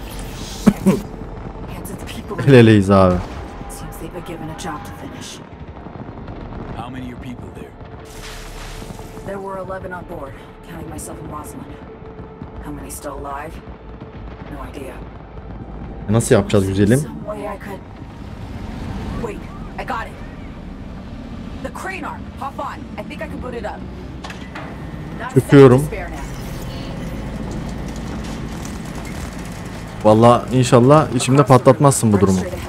el eleyiz abi. Seems they've been given a job to finish. How many of your people there? There were eleven on board, counting myself and Rosalind. How many still alive? No idea. Nasıl yapacağız güzelim? Some way I could. Wait, I got it. The crane arm. Hop on. I think I can put it up. Not a second to Çöküyorum. spare now. Vallahi inşallah içimde patlatmazsın bu durumu. Straight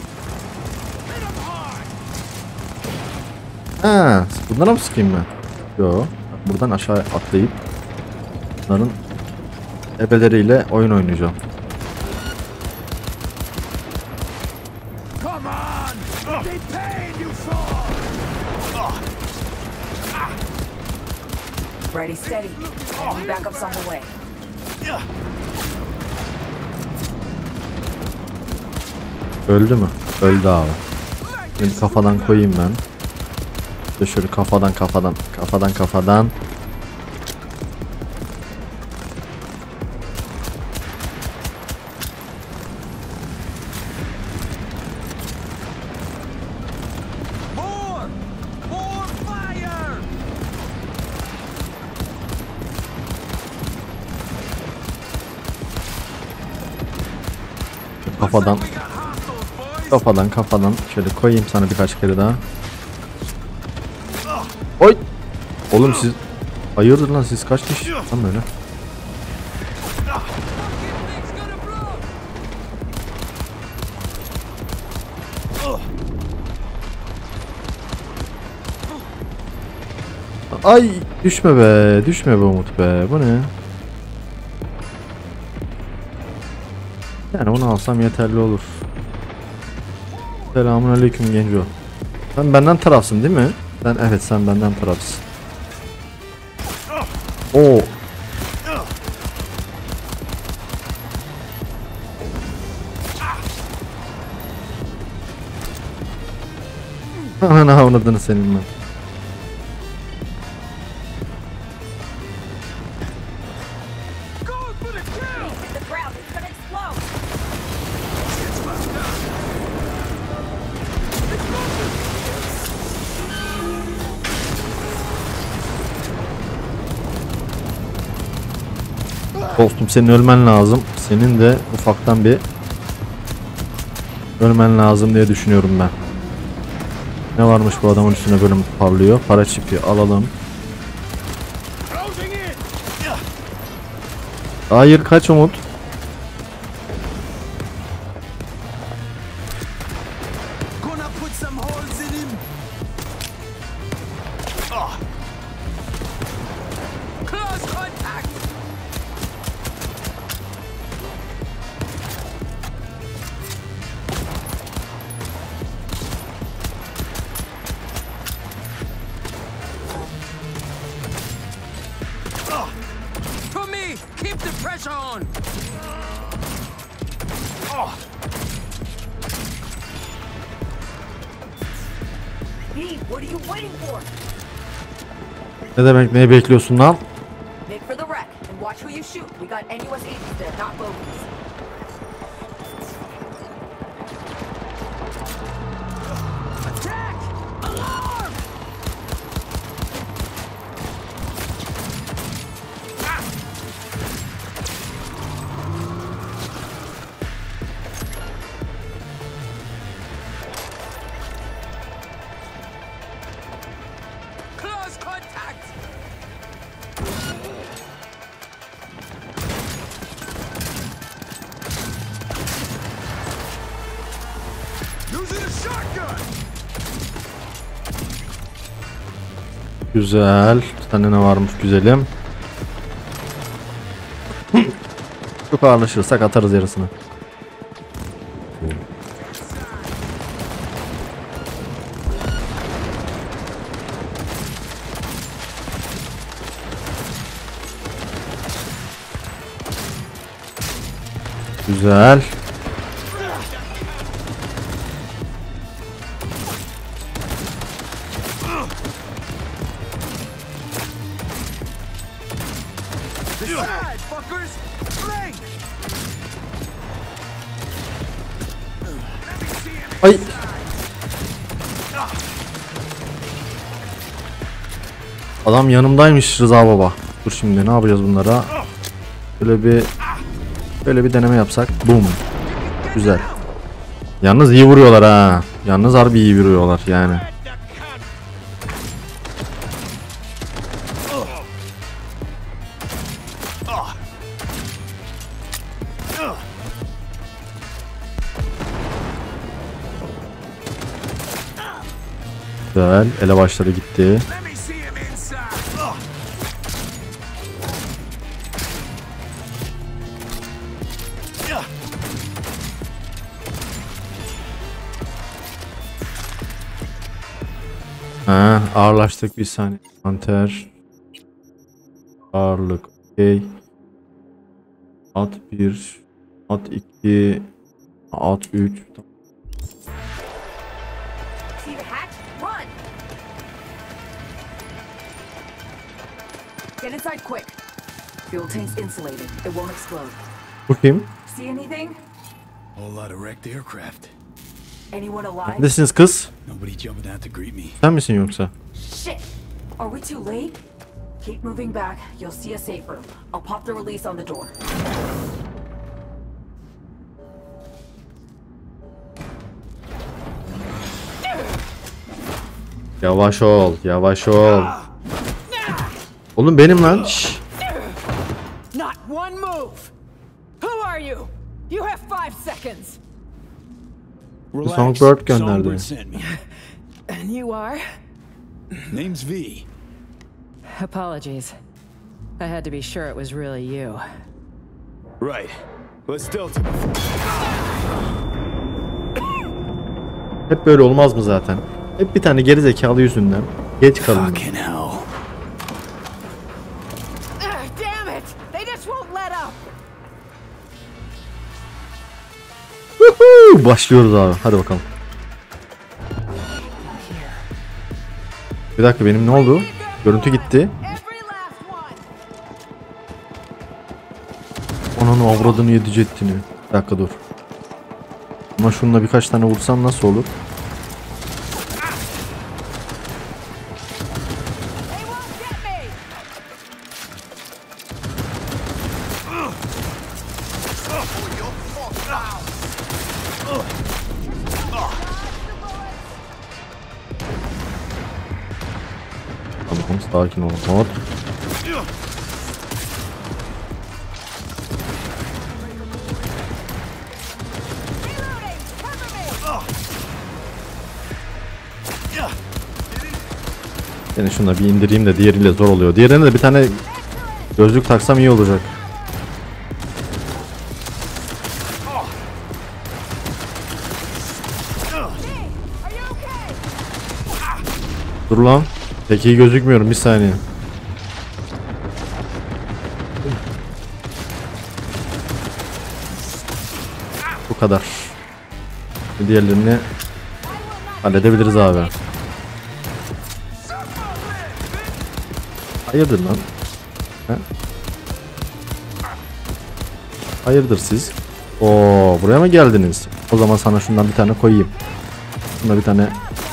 ahead. Ha, bundan mı sıkayım ben? Yo, buradan aşağı atlayıp bunların ebeleriyle oyun oynayacağım. Come on! Be pain, you fool! Ready, steady. Enemy backups on the way. Öldü mü? Öldü abi. Şimdi kafadan koyayım ben. İşte şöyle kafadan kafadan kafadan kafadan. More! More fire! Kafadan We got hostiles, boys! kafadan kafadan şöyle koyayım sana birkaç kere daha. Oy! Oğlum siz hayırdır lan, siz kaç kişi lan böyle? Ay düşme be, düşme be Umut be. Bu ne? Yani onu alsam yeterli olur. Selamünaleyküm genco. Sen benden tarafsın değil mi? Sen evet, sen benden tarafsın. Oo. Ananı avradını senin ben. Going for the kill! Hit the ground. It's gonna explode. Dostum senin ölmen lazım. Senin de ufaktan bir ölmen lazım diye düşünüyorum ben. Ne varmış bu adamın üstüne böyle parlıyor. Para çipi alalım. Closing in! Hayır, kaç Umut. Gonna put some holes in him! Ah. Close contact! Ah. To me! Keep the pressure on! Ah. Pete, what are you waiting for? Ne demek, neyi bekliyorsun lan? Make for the wreck and watch who you shoot. We got N U S agents there, not bogies. Attack! Alarm! Close contact! Using a shotgun! Güzel. Bir tane ne varmış güzelim. Çok ağırlaşırsak atarız yarısını. Güzel. Ay. Adam yanımdaymış Rıza baba. Dur şimdi ne yapacağız bunlara? Böyle bir böyle bir deneme yapsak. Boom. Güzel. Yalnız iyi vuruyorlar ha. Yalnız harbi iyi vuruyorlar yani. Güzel. Elebaşları gitti. Ha, ağırlaştık bir saniye. Panter. Ağırlık. Okey. At bir. At iki. At üç. See the hatch? Run! Get inside quick. Fuel tank's insulated. It won't explode. Bu kim? See anything? Whole lot of wrecked aircraft. Anyone alive? Neredesiniz kız? Nobody jumping out to greet me. Sen misin yoksa? Shit! Are we too late? Keep moving back. You'll see a safe room. I'll pop the release on the door. Yavaş ol, yavaş ol. Oğlum benim lan. Şşş. Not one move. Who are you? You have five seconds. Relax. Songbird gönderdi. Songbird sent me. And you are? Name's V. Apologies. I had to be sure it was really you. Right. Let's delta before. Hep böyle olmaz mı zaten? Hep bir tane geri zekalı yüzünden geç kalın. Fucking hell. Ugh, damn it! They just won't let up. Woohoo! Başlıyoruz abi. Hadi bakalım. Bir dakika benim ne oldu? Görüntü gitti. Every last one. Onun avradını yedicettiğini. Bir dakika dur. Ama şununla birkaç tane vursam nasıl olur? They won't get me. Tamam sakin ol. Hop. Reloading. Cover me. Seni şuna bir indireyim de diğeriyle zor oluyor. Diğerine de bir tane gözlük taksam iyi olacak. Are you okay? Dur lan. Pek iyi gözükmüyorum bir saniye. Bu kadar. Diğerlerini halledebiliriz abi. Hayırdır lan? He? Hayırdır siz? Oo, buraya mı geldiniz? O zaman sana şundan bir tane koyayım. Şuna bir tane.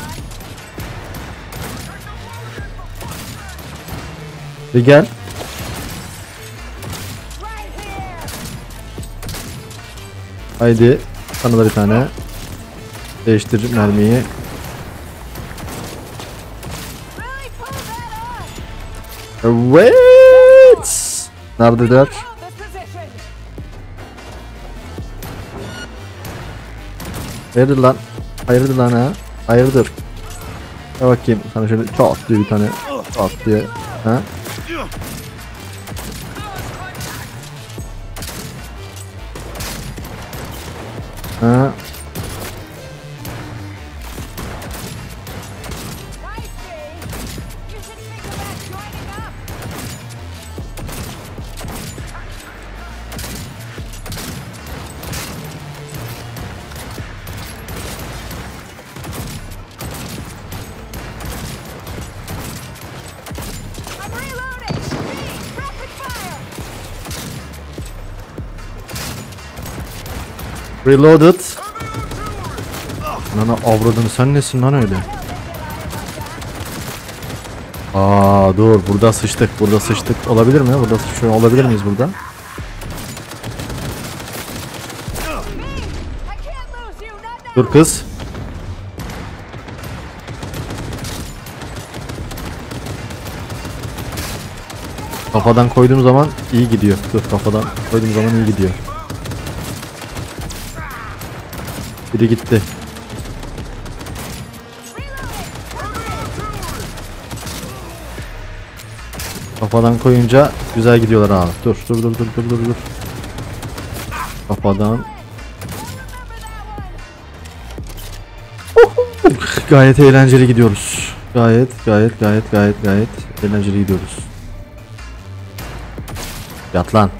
Bir gel. Haydi. Sana da bir tane. Değiştir mermiyi. Really pull that on. Evet. Neredeler? Hold this position. Hayırdır lan? Hayırdır lan ha? Hayırdır? Ya bakayım sana şöyle çat diye bir tane. At diye. Ha? Ha? Right, Fee. You should think about joining up. I'm reloading. Fee, rapid fire. Reloaded. Nana avradını sen nesin lan öyle? Aa dur burada sıçtık burada sıçtık olabilir mi? Burada şu olabilir miyiz burada? I can't lose you, not now. Dur kız. Kafadan koyduğum zaman iyi gidiyor. Dur kafadan koyduğum zaman iyi gidiyor. Biri gitti. Kafadan koyunca güzel gidiyorlar abi. Dur dur dur dur dur dur dur. Kafadan. Gayet eğlenceli gidiyoruz. Gayet gayet gayet gayet gayet eğlenceli gidiyoruz. Yat lan.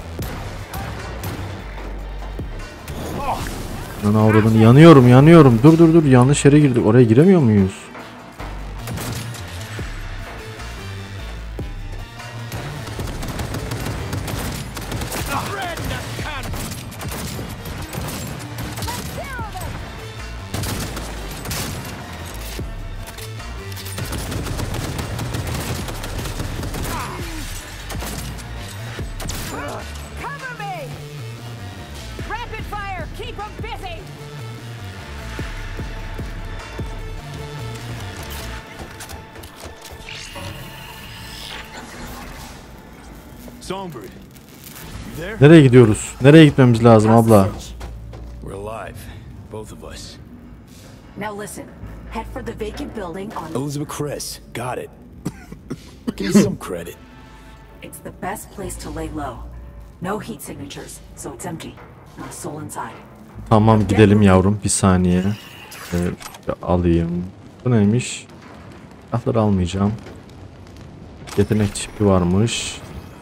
Lan avradını yanıyorum yanıyorum. Dur dur dur yanlış yere girdik. Oraya giremiyor muyuz? Cover me. Rapid fire. Keep 'em busy. Songbird, you there? Nereye gidiyoruz? Nereye gitmemiz lazım abla? We're alive, both of us. Now listen. Head for the vacant building on... Elizabeth Kress, got it. Give me some credit. It's the best place to lay low. No heat signatures, so it's empty. Not a soul inside. Tamam gidelim yavrum bir saniye. Ee, alayım. Bu neymiş? Silahları almayacağım. Yetenek çipi varmış.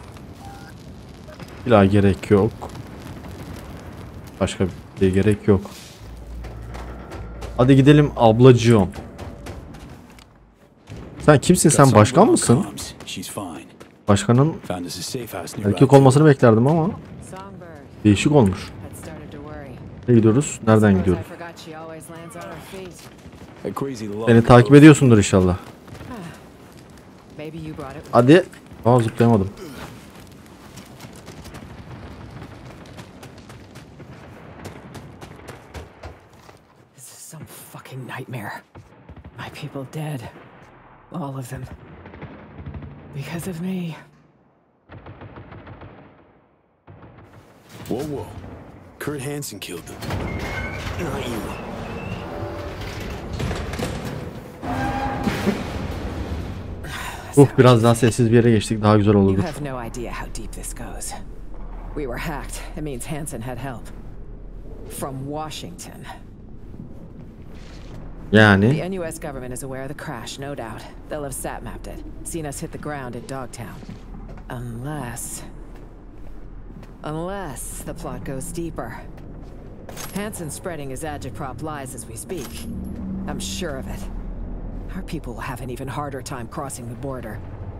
Silah gerek yok. Başka bir şeye gerek yok. Hadi gidelim ablacığım. Sen kimsin? Sen başkan mısın? She's fine. Başkanın Found us a safe house nearby. erkek olmasını beklerdim ama Songbird değişik olmuş. had started to worry. Nereye gidiyoruz? Nereden Suppose I gidiyoruz? forgot she always lands on her feet. That crazy love Beni takip ediyorsundur inşallah. Maybe you brought it. Hadi. Aa zıplayamadım. This is some fucking nightmare. My people dead. All of them. Because of me. Whoa, whoa. Kurt Hansen killed them. Not you. Uh biraz daha sessiz bir yere geçtik daha güzel You olurdu. have no idea how deep this goes. We were hacked. It means Hansen had help. From Washington. Yani The N U S government is aware of the crash, no doubt. They'll have sat-mapped it, seen us hit the ground at Dogtown. Unless... Unless the plot goes deeper. Hansen's spreading his agitprop lies as we speak. I'm sure of it. Our people will have an even harder time crossing the border.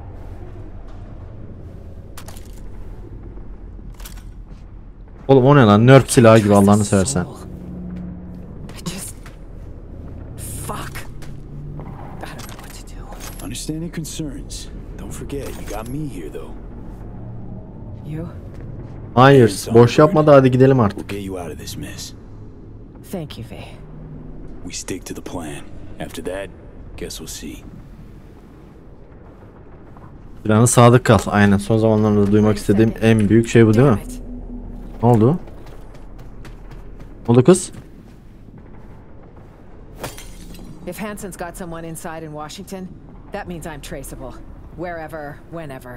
oğlum o ne lan? Nerf silahı gibi Allah'ını seversen. I just... Fuck. I don't know what to do. Understand your concerns. Don't forget, you got me here though. You? Hayır, boş yapma da hadi gidelim artık. We'll get you out of this mess. Thank you, V. We stick to the plan. After that, guess we'll see. Planı sadık kal. Aynen. Son zamanlarda duymak istediğim en büyük şey bu değil mi? Damn it. Ne oldu? Ne oldu kız? If Hansen's got someone inside in Washington, that means I'm traceable. wherever, whenever.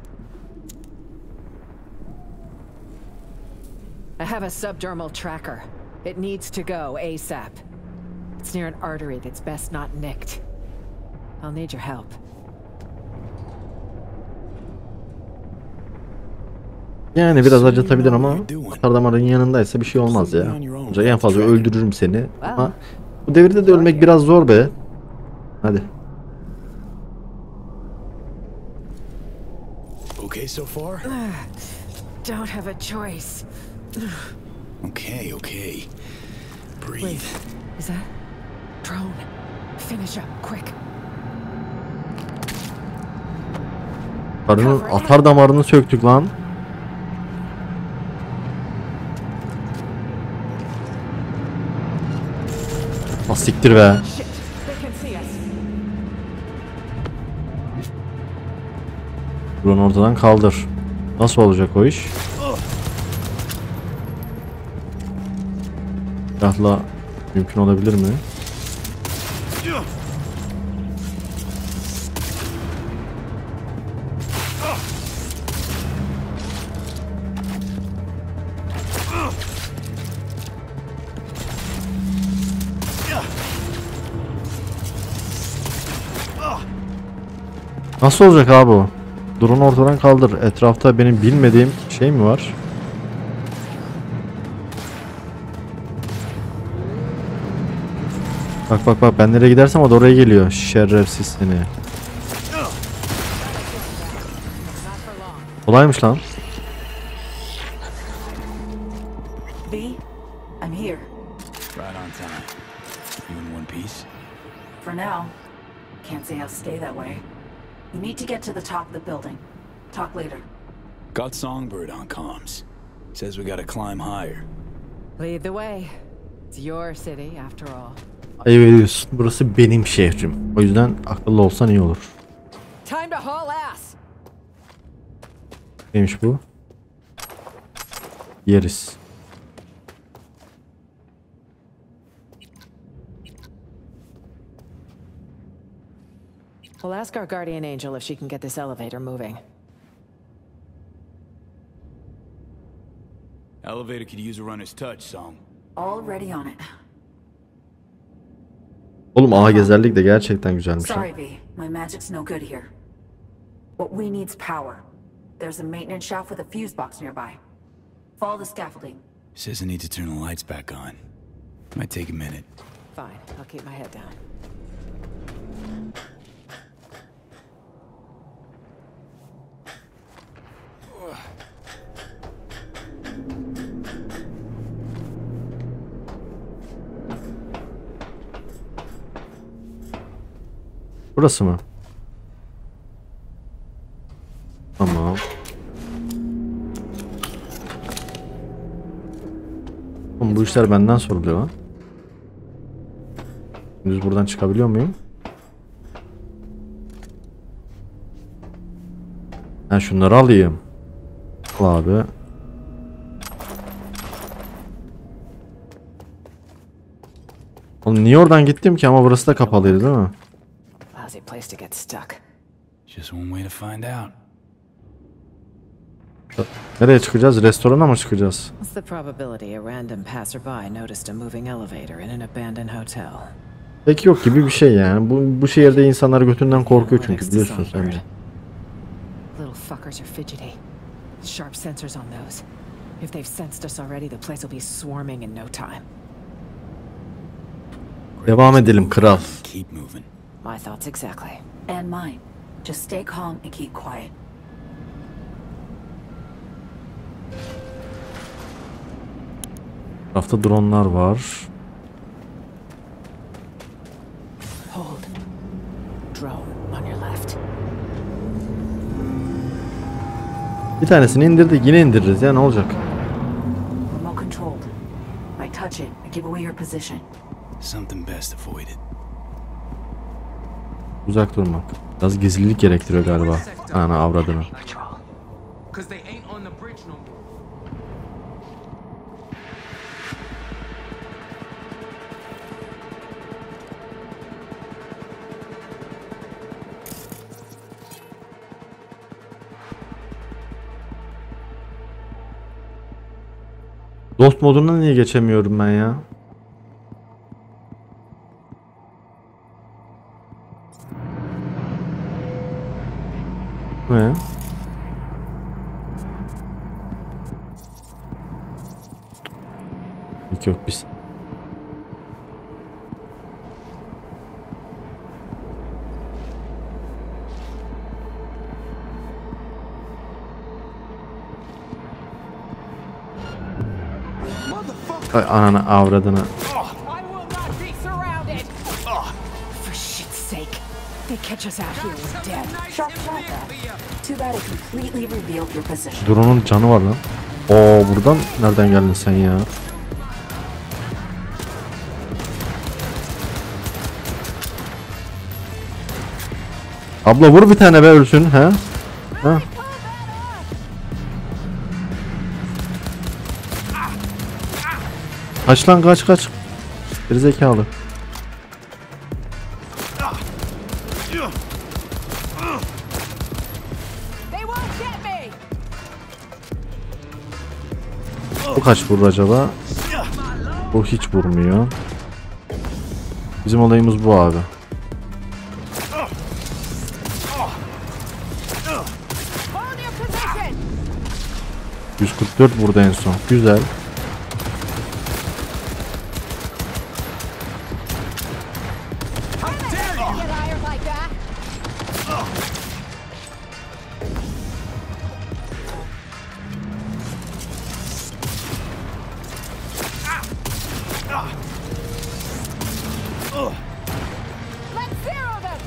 I have a subdermal tracker. It needs to go ASAP. It's near an artery that's best not nicked. I'll need your help. Yani biraz acıtabilir ama atar damarın yanındaysa bir şey olmaz ya. Ancak en fazla öldürürüm seni. Ama bu devirde de ölmek biraz zor be. Hadi. Okay so far? Don't have a choice. Okay, okay. Breathe. Wait, is that drone? Finish up, quick. Karının atar damarını söktük lan. Asiktir be. Shit, they can see us. Bunu ortadan kaldır. Nasıl olacak o iş? Silahla mümkün olabilir mi? Nasıl olacak abi o? Drone'u ortadan kaldır. Etrafta benim bilmediğim şey mi var? Bak bak bak, ben nereye gidersem o da oraya geliyor. Şerefsiz seni. Kolaymış lan. V, I'm here. Right on time. You in one piece? For now. Can't say I'll stay that way. You need to get to the top of the building. Talk later. Got Songbird on comms. Says we gotta climb higher. Lead the way. It's your city after all. Ayıp ediyorsun. Burası benim şehrim. O yüzden akıllı olsan iyi olur. Time to haul ass. Neymiş bu? Yeriz. We'll ask our guardian angel if she can get this elevator moving. Elevator could use a runner's touch, Song. Already on it. Oğlum ağa gezerlik de gerçekten güzelmiş. Sorry, V. My magic's no good here. What we need's power. There's a maintenance shaft with a fuse box nearby. Follow the scaffolding. Says I need to turn the lights back on. Might take a minute. Fine, I'll keep my head down. Burası mı? Tamam. Oğlum bu işler benden soruluyor lan. Düz buradan çıkabiliyor muyum? Ben şunları alayım. Al abi. Oğlum niye oradan gittim ki, ama burası da kapalıydı değil mi? Lousy place to get stuck. Just one way to find out. Nereye çıkacağız? Restorana mı çıkacağız? What's the probability a random passerby noticed a moving elevator in an abandoned hotel? Pek yok gibi bir şey yani. Bu, bu şehirde insanlar götünden korkuyor çünkü, biliyorsun sen de. Little fuckers are fidgety. Sharp sensors on those. If they've sensed us already, the place will be swarming in no time. Devam edelim kral. Keep moving. My thoughts exactly. And mine. Just stay calm and keep quiet. Etrafta dronlar var. Hold. Drone on your left. Bir tanesini indirdik, yine indiririz ya, ne olacak? Remote controlled. I touch it, I give away your position. Something best avoided. Uzak durmak. Biraz gizlilik gerektiriyor galiba. Ana avradını. Cause they ain't on the bridge no more. Lost moduna niye geçemiyorum ben ya? Ne? Yok yok biz. Ay ananı avradını. For shit's sake. They catch us out here, we're dead. Shock that. Too bad it completely revealed your position. Drone'un canı var lan. Oo buradan nereden geldin sen ya? Abla vur bir tane be ölsün he? Ha? Kaç lan kaç kaç. Gerizekalı. They won't get me. Bu kaç vurur acaba? Bu hiç vurmuyor. Bizim olayımız bu abi. Hold your position. yüz kırk dört vurdu en son. Güzel. Get higher like that. Let's zero them.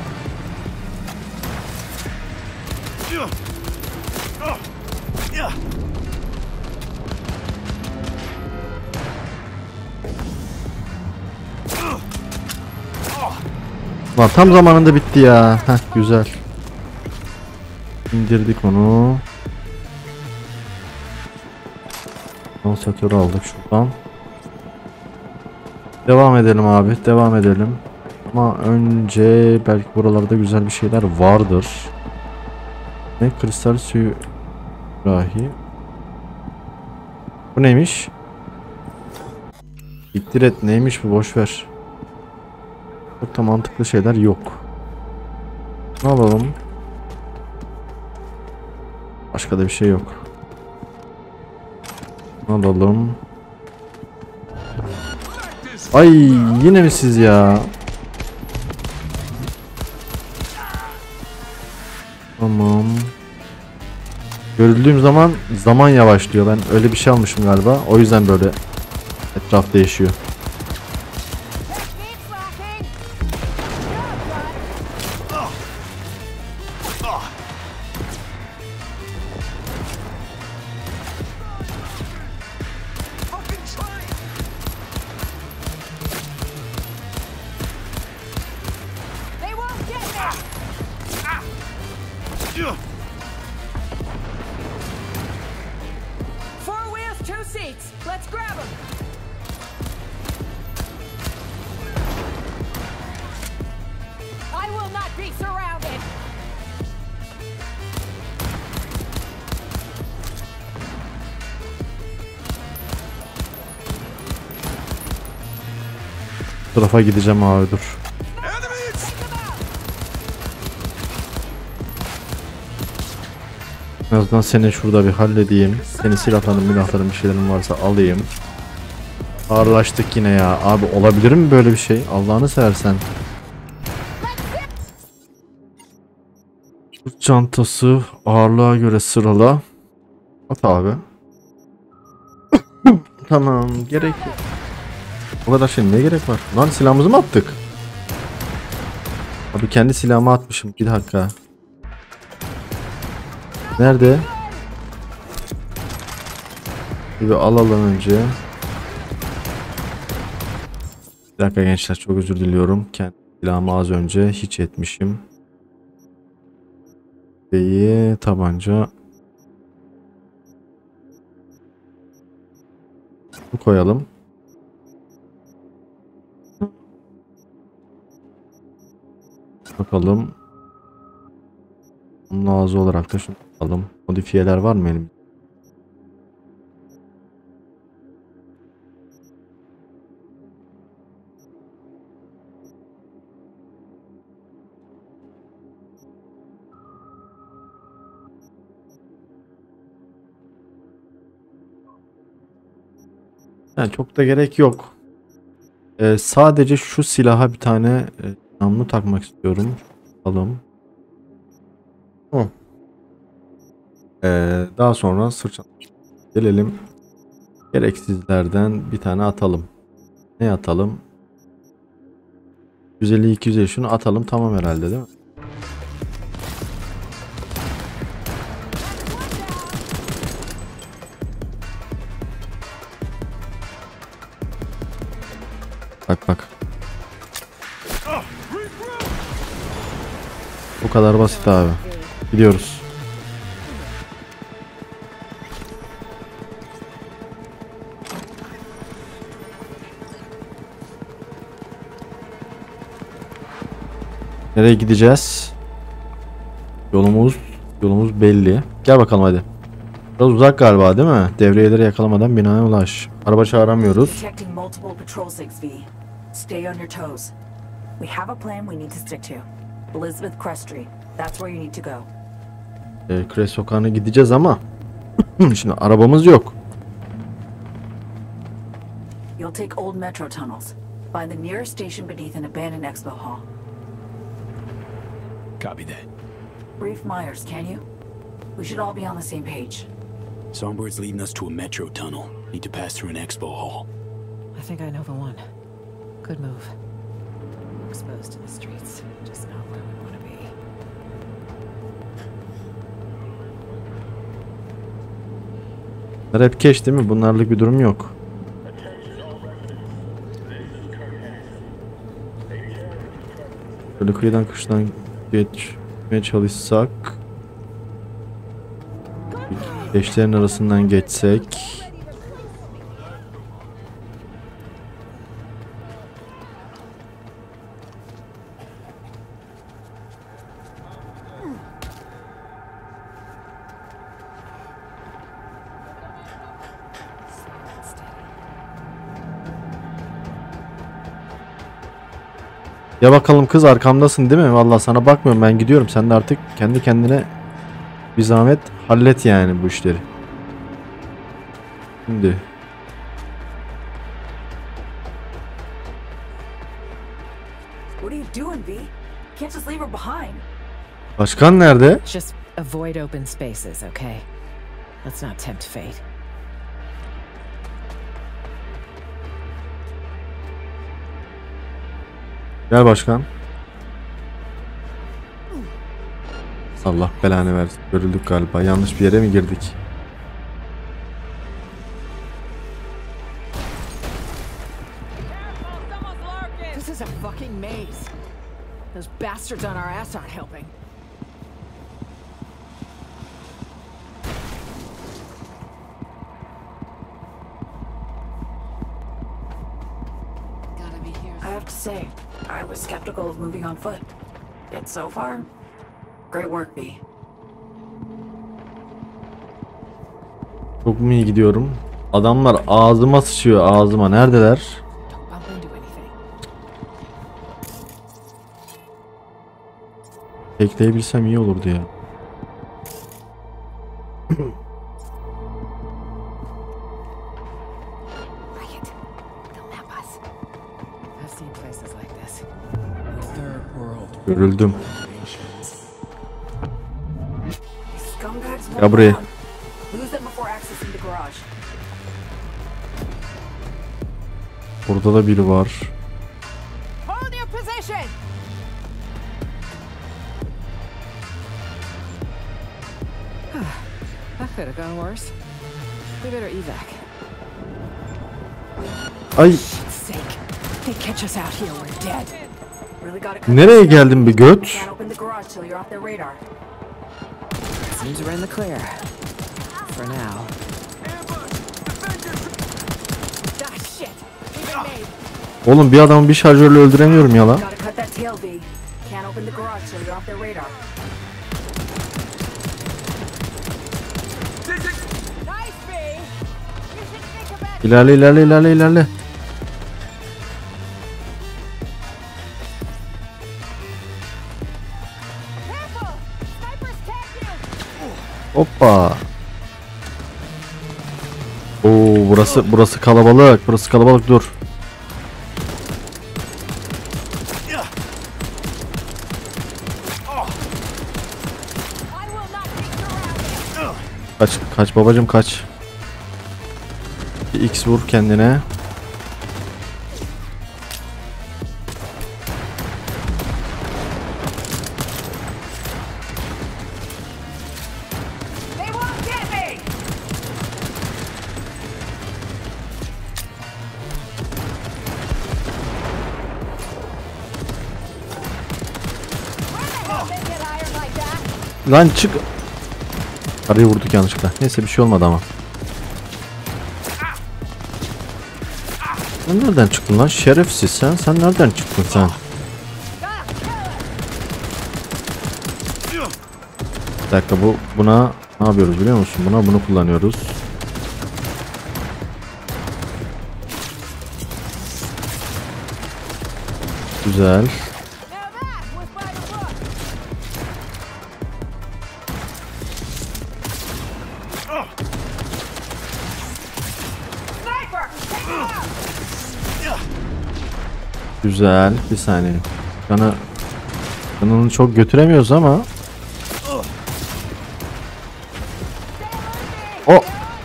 Lan tam zamanında bitti ya. Heh güzel. İndirdik onu. Konstatörü aldık şuradan. Devam edelim abi. Devam edelim. Ama önce belki buralarda güzel bir şeyler vardır. Ne? Kristal suyu rahi. Bu neymiş? İktir et neymiş bu, boş ver. Çok da mantıklı şeyler yok. Ne alalım? Başka da bir şey yok. Ne alalım? Ay yine mi siz ya? Tamam. Görüldüğüm zaman zaman yavaşlıyor. Ben öyle bir şey almışım galiba. O yüzden böyle etraf değişiyor. Keep slacking. They won't get me. Four wheels, two seats. Let's grab them. I will not be surrounded. Bu tarafa gideceğim abi, dur. En azından seni şurada bir halledeyim. Senin silahların, milahların, bir şeylerin varsa alayım. Ağırlaştık yine ya. Abi olabilir mi böyle bir şey? Allah'ını seversen. Sırt çantası ağırlığa göre sırala. At abi. Tamam, gerek yok. O kadar şey ne gerek var? Lan silahımızı mı attık? Abi kendi silahımı atmışım. Bir dakika. Nerede? Bir alalım önce. Bir dakika gençler, çok özür diliyorum. Kendi silahımı az önce hiç etmişim. Şeyi, tabanca. Bu koyalım. Bakalım. Bunun ağzı olarak da şunu alalım. Modifiyeler var mı elim? Yani çok da gerek yok. Ee, sadece şu silaha bir tane e, namlu takmak istiyorum. Alalım. Tamam. Ee, daha sonra sırt çantası. Gelelim. Gereksizlerden bir tane atalım. Ne atalım? yüz elli iki yüz elli şunu atalım, tamam herhalde değil mi? Bak bak. Bu kadar basit abi. Gidiyoruz. Nereye gideceğiz? Yolumuz yolumuz belli. Gel bakalım hadi. Biraz uzak galiba değil mi? Devriyeleri yakalamadan binaya ulaş. Araba çağıramıyoruz. Detecting multiple patrol sigs, V. Stay on your toes. We have a plan we need to stick to. Elizabeth Crest Street. That's where you need to go. Ee, Crest sokağına gideceğiz ama şimdi arabamız yok. You'll take old metro tunnels. Find the nearest station beneath an abandoned expo hall. Copy that. Brief Myers, can you? We should all be on the same page. Songbird's leading us to a metro tunnel. Need to pass through an expo hall. I think I know the one. Good move. Exposed to the streets. Just not where we want to be. Bunlar hep keş değil mi? Bunlarlık bir durum yok. Böyle kıyıdan kıştan geçmeye çalışsak, keşlerin arasından geçsek. Ya bakalım kız, arkamdasın değil mi? Vallahi sana bakmıyorum, ben gidiyorum. Sen de artık kendi kendine bir zahmet hallet yani bu işleri. Şimdi. What are you doing, V? Can't just leave her behind. Başkan nerede? Just avoid open spaces, okay? Let's not tempt fate. Gel başkan. Allah belanı versin. Görüldük galiba. Yanlış bir yere mi girdik? This is a fucking maze. Those bastards on our ass aren't helping. I have to say, I was skeptical of moving on foot. Yet so far, great work, V. Çok mu iyi gidiyorum? Adamlar ağzıma sıçıyor, ağzıma. Neredeler? Don't bump into anything. Bekleyebilsem iyi olurdu ya. Riot. They'll nab us. I've seen places like this. Third world. Görüldüm. Scumbags Ya won't buraya. run. Lose them before accessing the garage. Burada da biri var. Hold your position! That could have gone worse. We better evac. Ay, Shit's sake. They catch us out here, we're dead. Really gotta cut nereye this down. geldin be göt? Can't open the garage till you're off their radar. Seems we're in the clear. For now. Ah, shit! We've been made. Oğlum bir adamı bir şarjörle öldüremiyorum ya lan. Gotta cut that tail, V. Can't open the garage till you're off their radar. Nice, V! You should think about İlerle ilerle ilerle ilerle. Careful! Snipers tag you! Hoppa. Oo, Burası burası kalabalık. Burası kalabalık, dur. Kaç kaç babacım kaç. Bir X vur kendine. Lan çık. Arayı vurduk yanlışlıkla. Neyse bir şey olmadı ama. Sen nereden çıktın lan şerefsiz sen? Sen nereden çıktın sen? Bir dakika, bu buna ne yapıyoruz biliyor musun? Buna bunu kullanıyoruz. Güzel. Güzel. Bir saniye. Bana canını çok götüremiyoruz ama. O.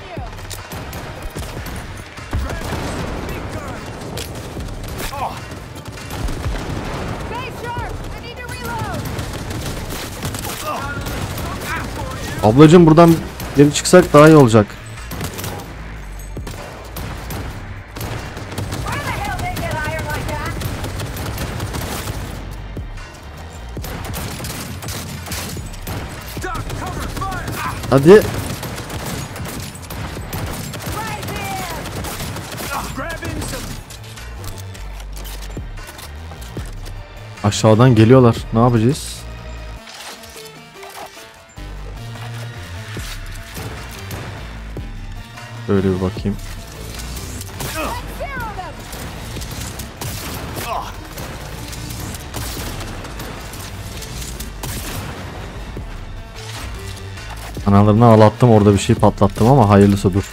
Ablacığım buradan geri çıksak daha iyi olacak. Hadi. Aşağıdan geliyorlar. Ne yapacağız? Böyle bir bakayım. Analarını ağlattım, orada bir şey patlattım ama hayırlısı, dur.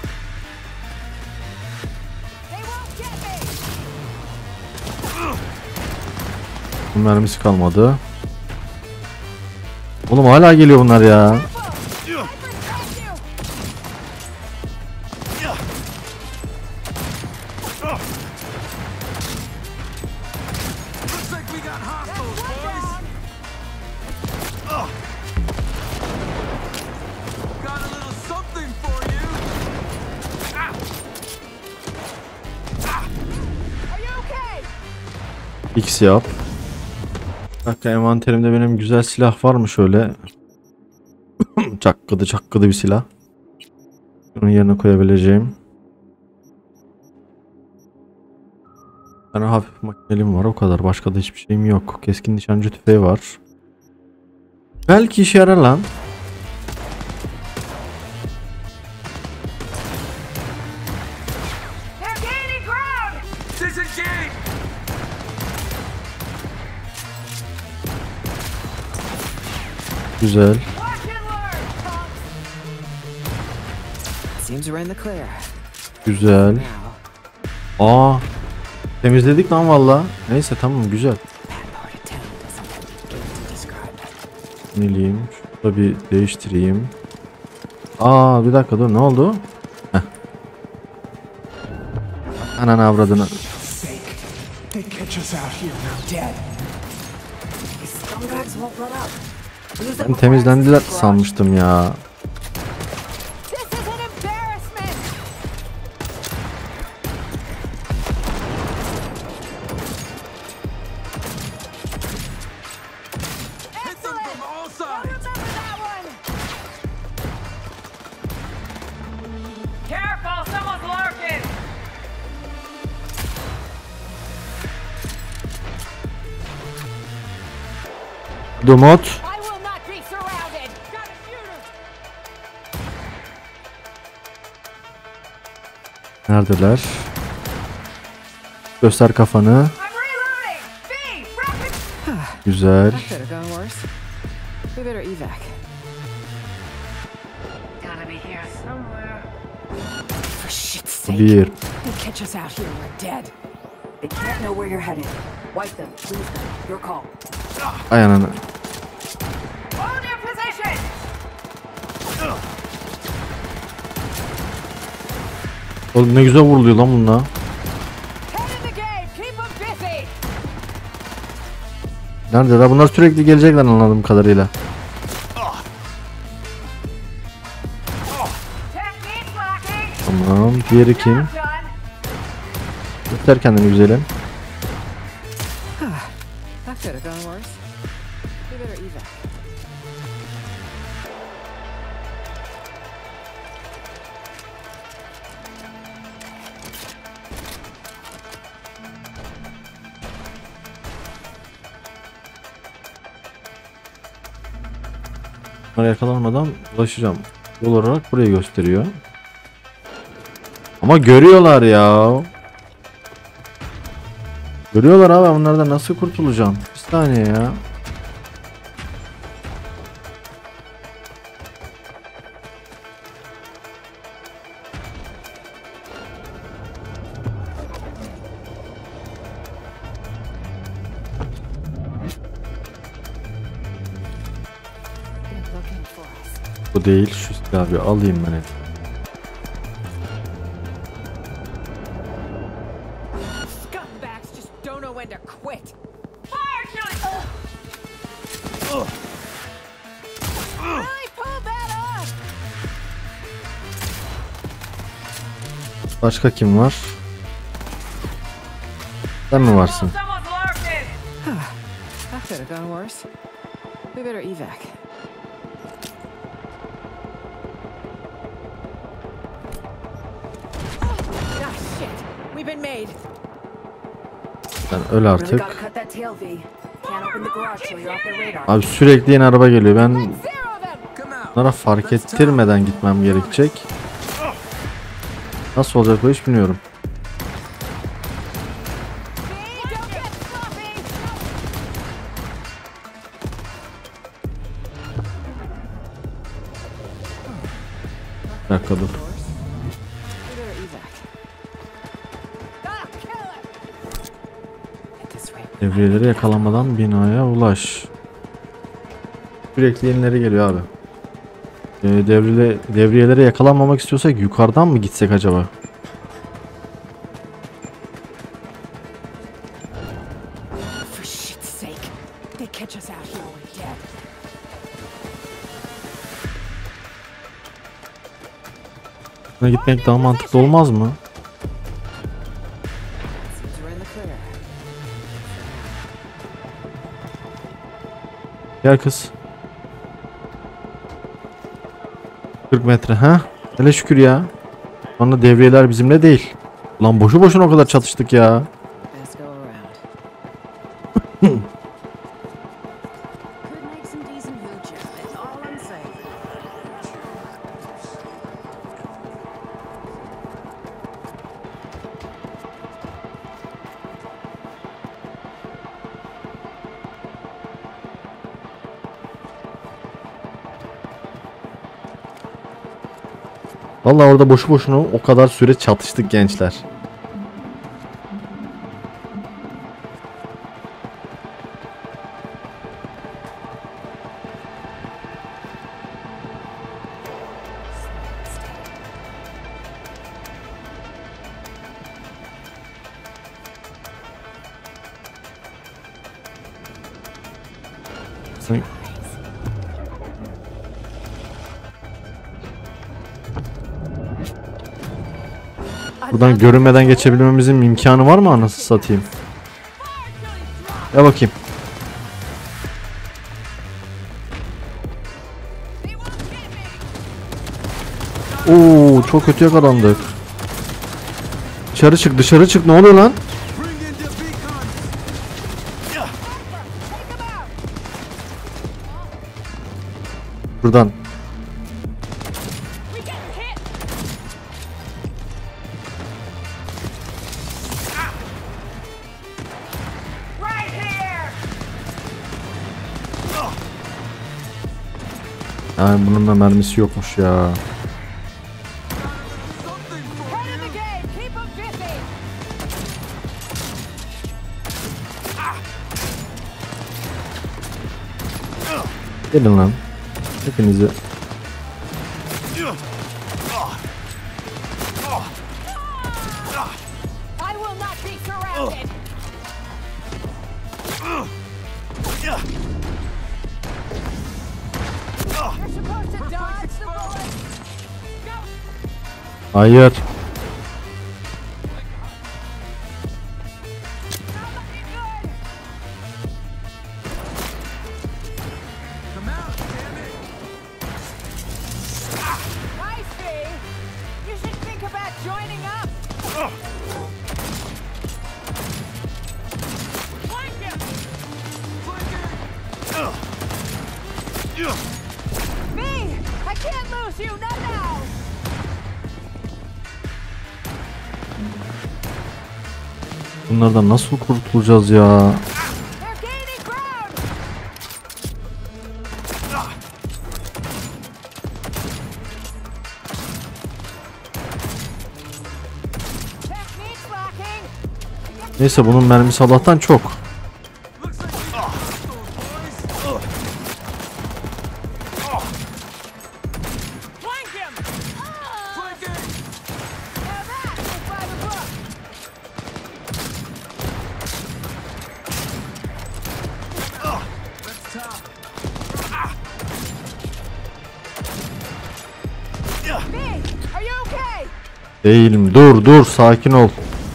Bu mermisi kalmadı. Oğlum hala geliyor bunlar ya. X yap. Dakika, envanterimde benim güzel silah var mı şöyle? Çakkıdı çakkıdı bir silah. Bunun yerine koyabileceğim. Bir tane hafif makinelim var, o kadar. Başka da hiçbir şeyim yok. Keskin nişancı tüfeği var. Belki işe yarar lan. Güzel. Güzel. Aa, temizledik lan valla. Neyse tamam, güzel. Ne bileyim, şurada bir değiştireyim. Aa, bir dakika dur, ne oldu? Heh. Ananı avradını. Ben temizlendiler sanmıştım ya. Dumot. Neredeler? Göster kafanı. Güzel. shit's sake. Bir. They catch us out here, we're dead. They can't know where you're headed. Wipe them, lose them. Your call. Ay ananı. Hold your position! Oğlum ne güzel vuruluyor lan bununla. Head in the game, keep them busy! Nerede la? Bunlar sürekli gelecekler anladığım kadarıyla. Technique lacking! Tamam. Diğeri kim? Done! Göster kendini güzelim. That could have gone worse. We better evac. Bunlara yakalanmadan ulaşacağım. Yol olarak burayı gösteriyor. Ama görüyorlar ya. Görüyorlar abi, bunlardan nasıl kurtulacağım? Bir saniye ya. They're looking for us. Bu değil, şu silahı bir alayım ben. Scumbags just don't know when to quit. Fire, Julie! Really pulled that off! Başka kim var? Sen mi varsın? Someone's lurking! That could have gone worse. We better evac. Ah, shit. We've been made. Sen öl Really artık. gotta cut that tail, V. Can't open the garage till you're off their radar. Abi sürekli yeni araba geliyor. Ben Zero them! Come out. bunlara fark ettirmeden gitmem gerekecek. Nasıl olacak bu iş bilmiyorum. V, don't get sloppy! Bir dakika dur. We better evac. Ah, kill him! Get this way. Devriyeleri yakalanmadan binaya ulaş. Sürekli yenileri geliyor abi. Ee, devrile, devriyeleri yakalanmamak istiyorsak yukarıdan mı gitsek acaba? For shit's sake. They catch us out here, we're dead. Buna gitmek daha mantıklı olmaz mı? Seems we're in the clear. Gel kız. kırk metre ha? Hele şükür ya. Sonra devriyeler bizimle değil. Ulan boşu boşuna o kadar çatıştık ya. Best go around. Could make some decent hooches, that's all I'm saying. Vallahi orada boşu boşuna o kadar süre çatıştık gençler. Sen- Buradan görünmeden geçebilmemizin imkanı var mı anasını satayım? Ya bakayım. Oo, çok kötü yakalandık. Dışarı çık, dışarı çık. Ne oluyor lan? Buradan. We get hit! Right here! Yani bunun da mermisi yokmuş ya. Head Gelin lan. Hepinizi. I will not be surrounded. You're supposed to dodge the bullets. Hayır. Come out, damn it! Nice, V. You should think about joining up. Flank him! V, I can't lose you, not now. Bunlardan nasıl kurtulacağız ya? They're gaining ground. Technique's lacking. Neyse bunun mermisi Allah'tan çok. Looks like we got those boys. Flank him. Flanking! Now that is by the book. That's top. V, are you okay? Değilim. Dur dur sakin ol.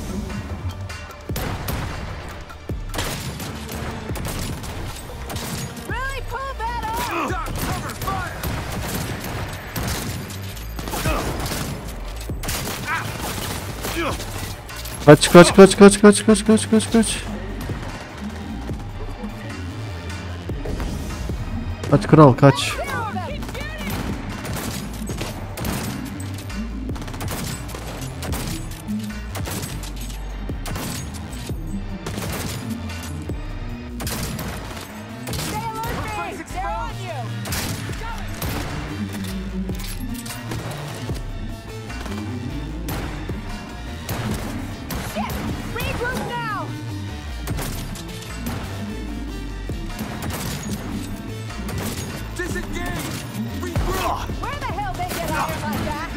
Really pull that off. Doc, cover fire! Kaç kaç kaç kaç kaç kaç kaç kaç kaç. Kaç kral kaç. Stay alert, V. They're on you. Shit! Regroup now. Disengage! Regroup! Where the hell they get iron like that?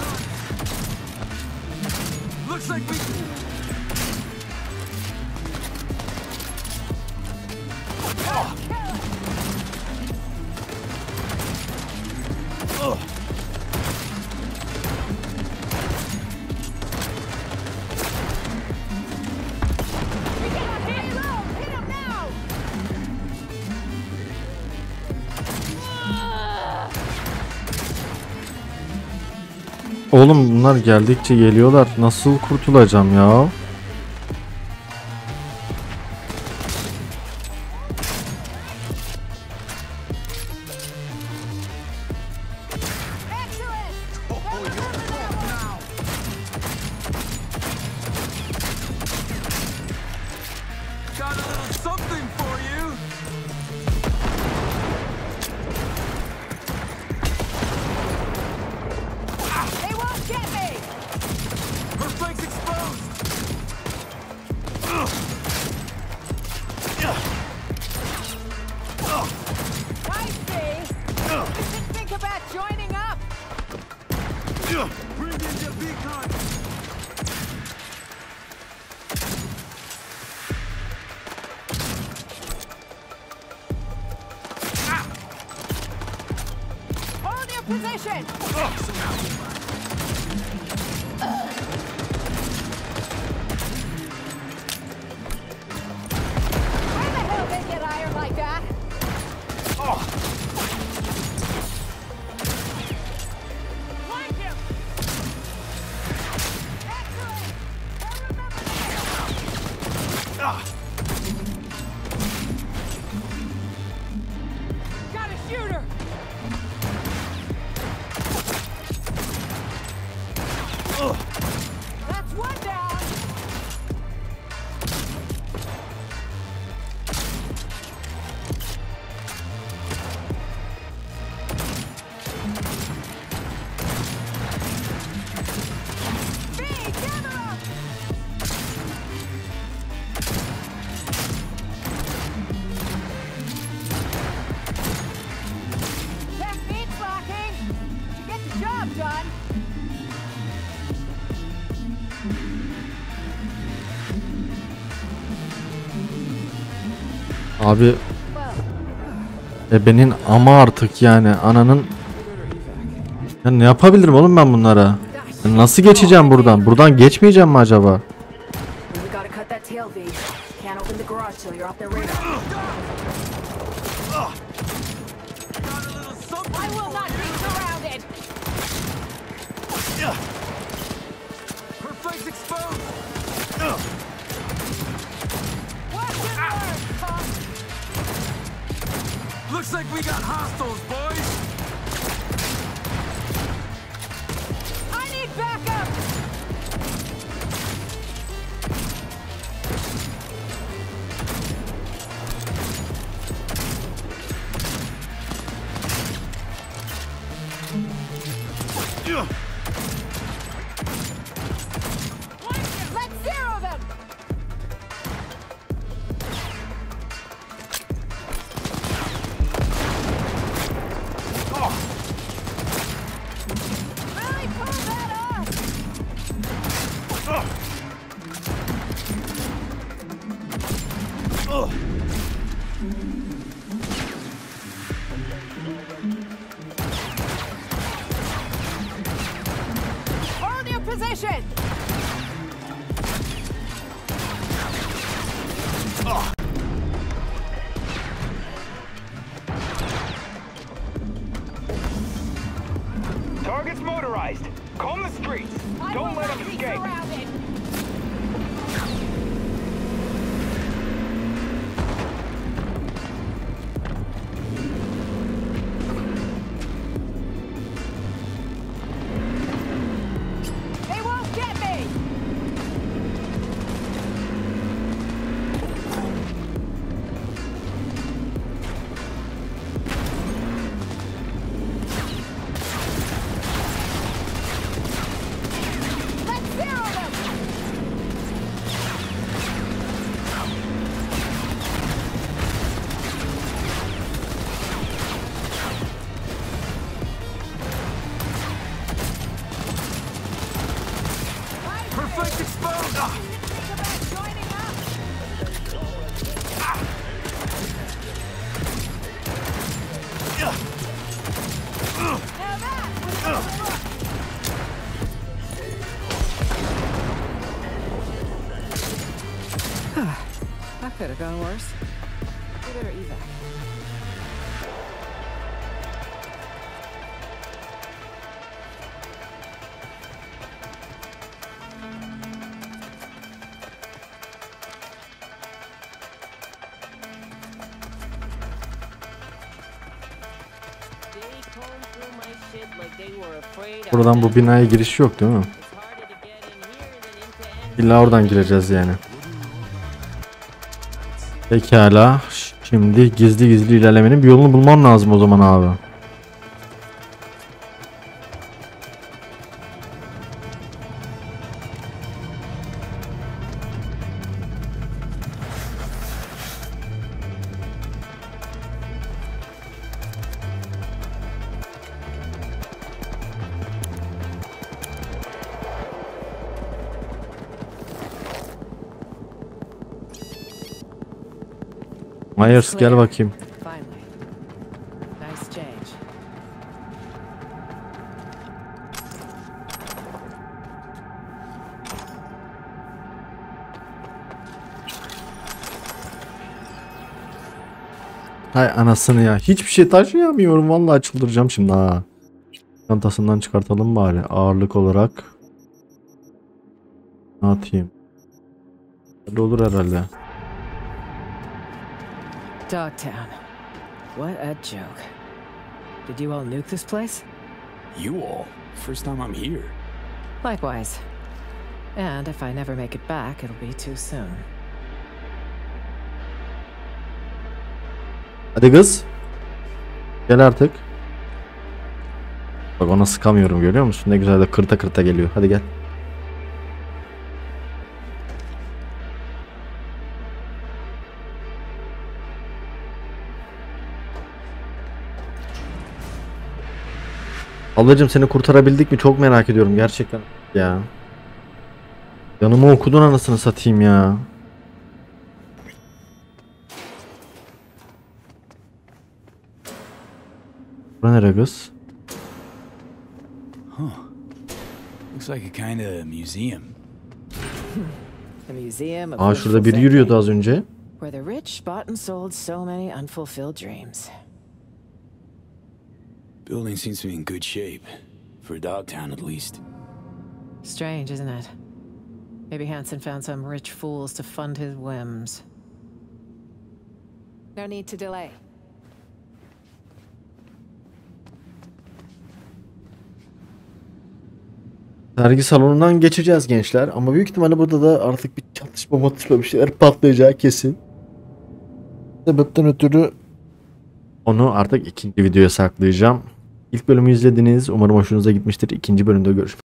Looks like we... We cannot hit low. Hit him now. Oğlum bunlar geldikçe geliyorlar. Nasıl kurtulacağım ya? Excellent. Oh, you're fucked now! Got a little something for you! They won't get me. Her flank's exposed! Nice, V. You should think about joining up. Bring in the beacon! Hold your position. Where the hell they get iron like that? Flank him. Excellent. Now remember. Got a shooter. That's one down. V, gather up. Abi ebenin ama artık yani ananın. Ya ne yapabilirim oğlum ben bunlara? Ya nasıl geçeceğim buradan? Buradan geçmeyeceğim mi acaba? We gotta cut that tail, V. Can't open the garage till you're off their radar. Got a little something. I will not be surrounded. Her flank's exposed. Watch your words, punk. Looks like we got hostiles, boys. I need backup. Let's zero them. Really pull that off. Hold your position. Target's motorized. Comb the streets. I Don't will let not him be escape. surrounded. They won't get me. Let's zero them. Her flank's exposed. Think about joining up. Now that was a look. That could have gone worse. We better evac. Buradan bu binaya giriş yok değil mi? İlla oradan gireceğiz yani. Pekala. Şimdi gizli gizli ilerlemenin bir yolunu bulmam lazım o zaman abi. Myers gel bakayım. Finally. Nice change. Hay anasını ya. Hiçbir şey taşıyamıyorum. Vallahi çıldıracağım şimdi ha. Çantasından çıkartalım bari. Ağırlık olarak. Ne atayım? Öyle olur herhalde. Dogtown. What a joke. Did you all nuke this place? You all? First time I'm here. Likewise. And if I never make it back, it'll be too soon. Hadi kız. Gel artık. Bak ona sıkamıyorum, görüyor musun? Ne güzel de kırta kırta geliyor. Hadi gel. Ablacığım seni kurtarabildik mi? Çok merak ediyorum gerçekten ya. Yanıma okudun anasını satayım ya. Bura nere kız? Huh. Looks like a kind of museum. A museum of Aa wishful şurada biri thinking, yürüyordu az önce. where the rich bought and sold so many unfulfilled dreams. Building seems to be in good shape. For Dogtown, at least. Strange, isn't it? Maybe Hansen found some rich fools to fund his whims. No need to delay. Sergi salonundan geçeceğiz gençler ama büyük ihtimalle burada da artık bir çatışma matışma bir şeyler patlayacağı kesin. Sebepten ötürü onu artık ikinci videoya saklayacağım. İlk bölümü izlediniz. Umarım hoşunuza gitmiştir. İkinci bölümde görüşmek üzere.